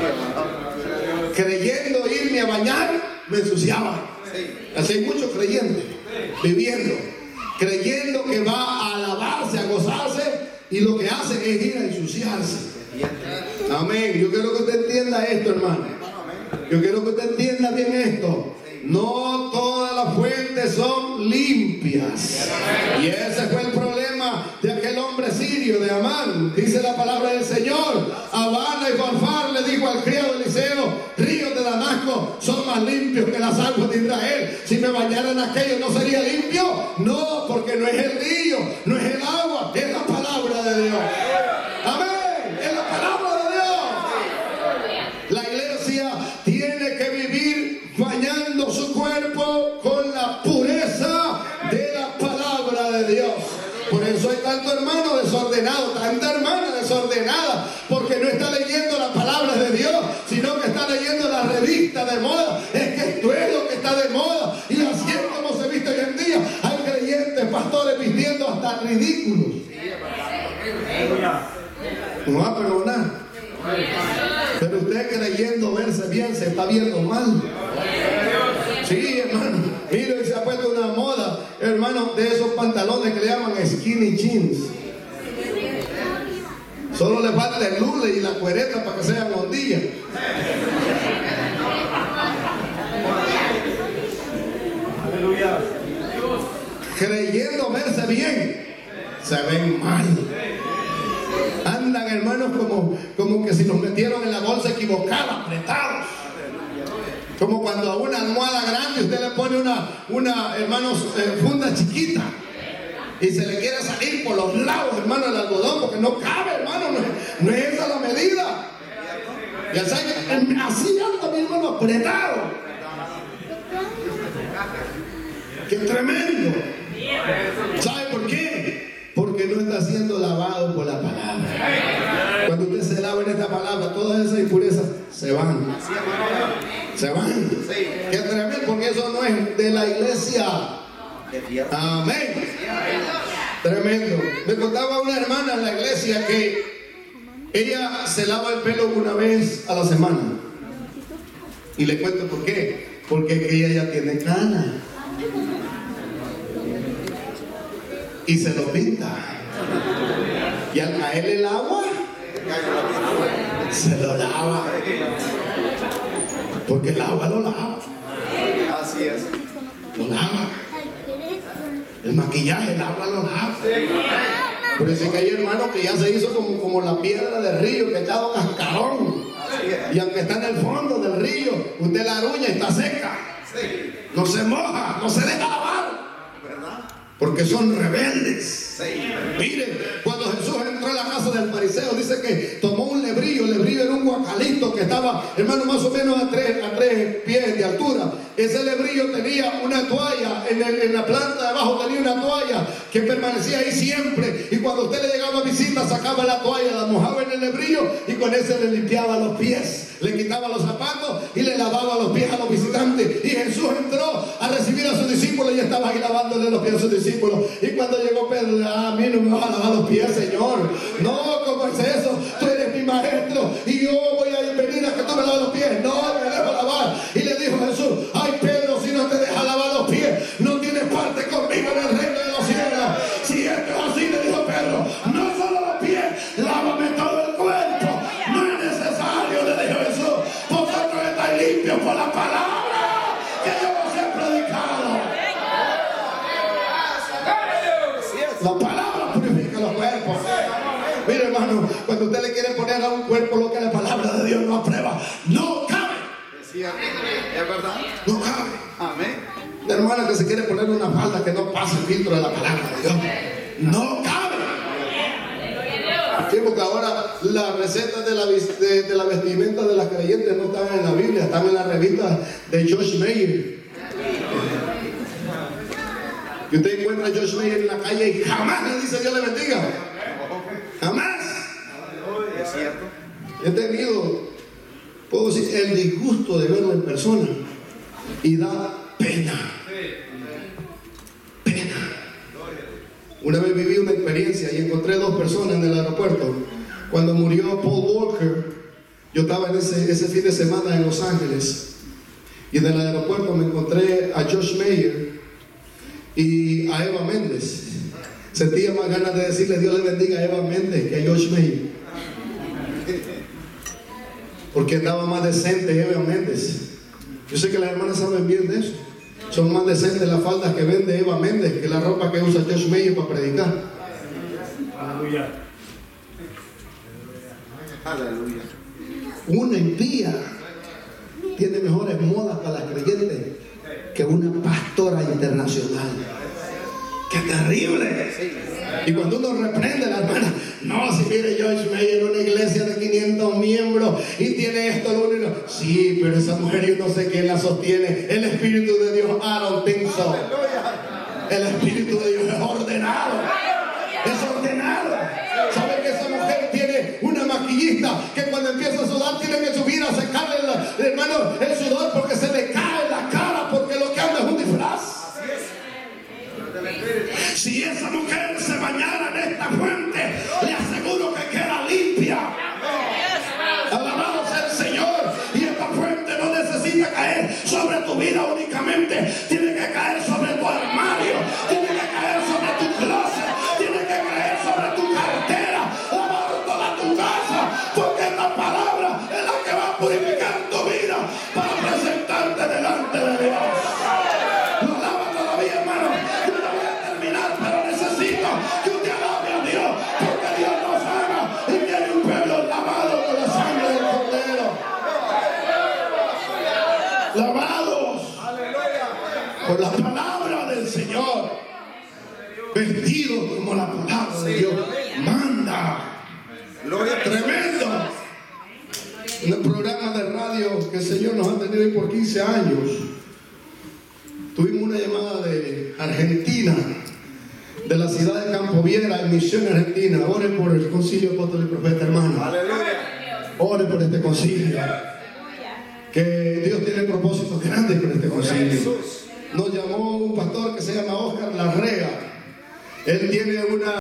Creyendo irme a bañar, me ensuciaba. Así hay muchos creyentes viviendo, creyendo que va a lavarse, a gozarse, y lo que hace es ir a ensuciarse. Amén. Yo quiero que usted entienda esto, hermano. Yo quiero que usted entienda bien esto. No todas las fuentes son limpias. Y ese fue el problema de aquel hombre sirio, de Amán. Dice la palabra del Señor: Habana y Farfar le dijo al criado Eliseo: ríos de Damasco son más limpios que las aguas de Israel. Si me bañara en aquello, ¿no sería limpio? No, porque no es el río, no es el agua, es la palabra de Dios. Amén, es la palabra de Dios. La iglesia tiene que vivir desordenado, tanta hermana desordenada, porque no está leyendo la palabra de Dios, sino que está leyendo la revista de moda. Es que esto es lo que está de moda, y así es como se viste hoy en día. Hay creyentes, pastores vistiendo hasta ridículos. No va a perdonar. Pero usted creyendo verse bien se está viendo mal. Sí, hermano. Mire, se ha puesto una moda, hermano, de esos pantalones que le llaman skinny jeans. Solo le falta el lule y la cuereta para que sean ondillas. Aleluya. Creyendo verse bien, se ven mal. Andan, hermanos, como que si los metieron en la bolsa equivocada, apretados. Como cuando a una almohada grande usted le pone una hermanos, funda chiquita, y se le quiere salir por los lados, hermano, el algodón, porque no cabe, hermano, no es esa la medida. Ya saben, así anda mi hermano, apretado. ¡Qué tremendo! ¿Sabe por qué? Porque no está siendo lavado por la palabra. Cuando usted se lava en esta palabra, todas esas impurezas se van. Se van. ¡Qué tremendo! Porque eso no es de la iglesia. Amén. Tremendo. Me contaba una hermana en la iglesia que ella se lava el pelo una vez a la semana. Y le cuento por qué. Porque ella ya tiene canas. Y se lo pinta. Y al caer el agua, se lo lava. Porque el agua lo lava. Así es. Lo lava. El maquillaje, el agua lo lava. Por eso es que hay hermanos que ya se hizo como la piedra del río, que está un cascarón. Y aunque está en el fondo del río, usted la aruña y está seca. No se moja, no se deja lavar. Porque son rebeldes. Miren, cuando Jesús entró a la casa del fariseo, dice que tomó un lebrillo. El lebrillo era un guacalito que estaba, hermano, más o menos a tres pies de altura. Ese lebrillo tenía una toalla, en la planta de abajo tenía una toalla que permanecía ahí siempre. Y cuando usted le llegaba a visita, sacaba la toalla, la mojaba en el lebrillo y con ese le limpiaba los pies, le quitaba los zapatos y le lavaba los pies a los visitantes. Y Jesús entró a recibir a sus discípulos y estaba ahí lavándole los pies a sus discípulos. Y cuando llegó Pedro, a mí no me vas a lavar los pies, Señor. No, ¿cómo es eso? Tú eres mi maestro y yo voy a venir a que tú me laves los pies. No, me dejo lavar. Y le dijo Jesús, ay Pedro, si no te dejas lavar los pies, no tienes parte conmigo en el reino de los cielos. Si esto es así, le dijo Pedro, no solo los pies, lávame todo el cuerpo. No es necesario, le dijo Jesús. Vosotros estáis limpios por la palabra que yo os he predicado. La palabra purifica los cuerpos. Mire, hermano, cuando usted le quiere poner a un cuerpo lo que la palabra de Dios no aprueba, no cabe. ¿Es verdad? No cabe. Amén. La hermana que se quiere poner una falda que no pase el filtro de la palabra de Dios, no cabe. Sí, porque ahora las recetas de la vestimenta de las creyentes no están en la Biblia, están en la revista de Josh Meyer. Y usted encuentra a Josh Meyer en la calle y jamás le dice Dios le bendiga. Jamás. Es cierto. He tenido, puedo decir, el disgusto de verlo en persona y da pena. Pena. Una vez viví una experiencia y encontré dos personas en el aeropuerto. Cuando murió Paul Walker, yo estaba en ese fin de semana en Los Ángeles y en el aeropuerto me encontré a Josh Meyer y a Eva Méndez. Sentía más ganas de decirle Dios le bendiga a Eva Méndez que a Josh Meyer, porque estaba más decente Eva Méndez. Yo sé que las hermanas saben bien de eso. Son más decentes las faldas que vende Eva Méndez que la ropa que usa Josh Meyer para predicar. Aleluya. Aleluya. Una impía tiene mejores modas para las creyentes que una pastora internacional. ¡Qué terrible! Y cuando uno reprende a la hermana, no, si mire Josh Meyer en una iglesia de 500 miembros y tiene esto, lo único. Sí, pero esa mujer yo no sé quién la sostiene. El Espíritu de Dios, I don't think so. El Espíritu de Dios es ordenado. Es ordenado. esa mujer se bañara en esta fuente, le aseguro que queda limpia. Alabado sea el Señor. Y esta fuente no necesita caer sobre tu vida únicamente, tiene que caer sobre tu armario, tiene que caer sobre tu closet, tiene que caer sobre tu cartera, lavar toda tu casa, porque esta palabra es la que va a purificar tu vida para presentarte delante de Dios. Lo alaba todavía, hermano. Yo no voy a terminar, pero necesito que usted alabe a Dios, porque Dios nos ama y tiene un pueblo lavado con la sangre del Cordero. Lavados por la palabra del Señor, vestidos como la palabra de Dios manda. Tremendo. En el programa de radio que el Señor nos ha tenido ahí por 15 años, tuvimos una llamada de Argentina, de la ciudad de Campo Viera, en Misión Argentina. Ore por el concilio apóstol y profeta, hermano. Ore por este concilio, que Dios tiene propósitos grandes con este concilio. Nos llamó un pastor que se llama Oscar Larrea. Él tiene una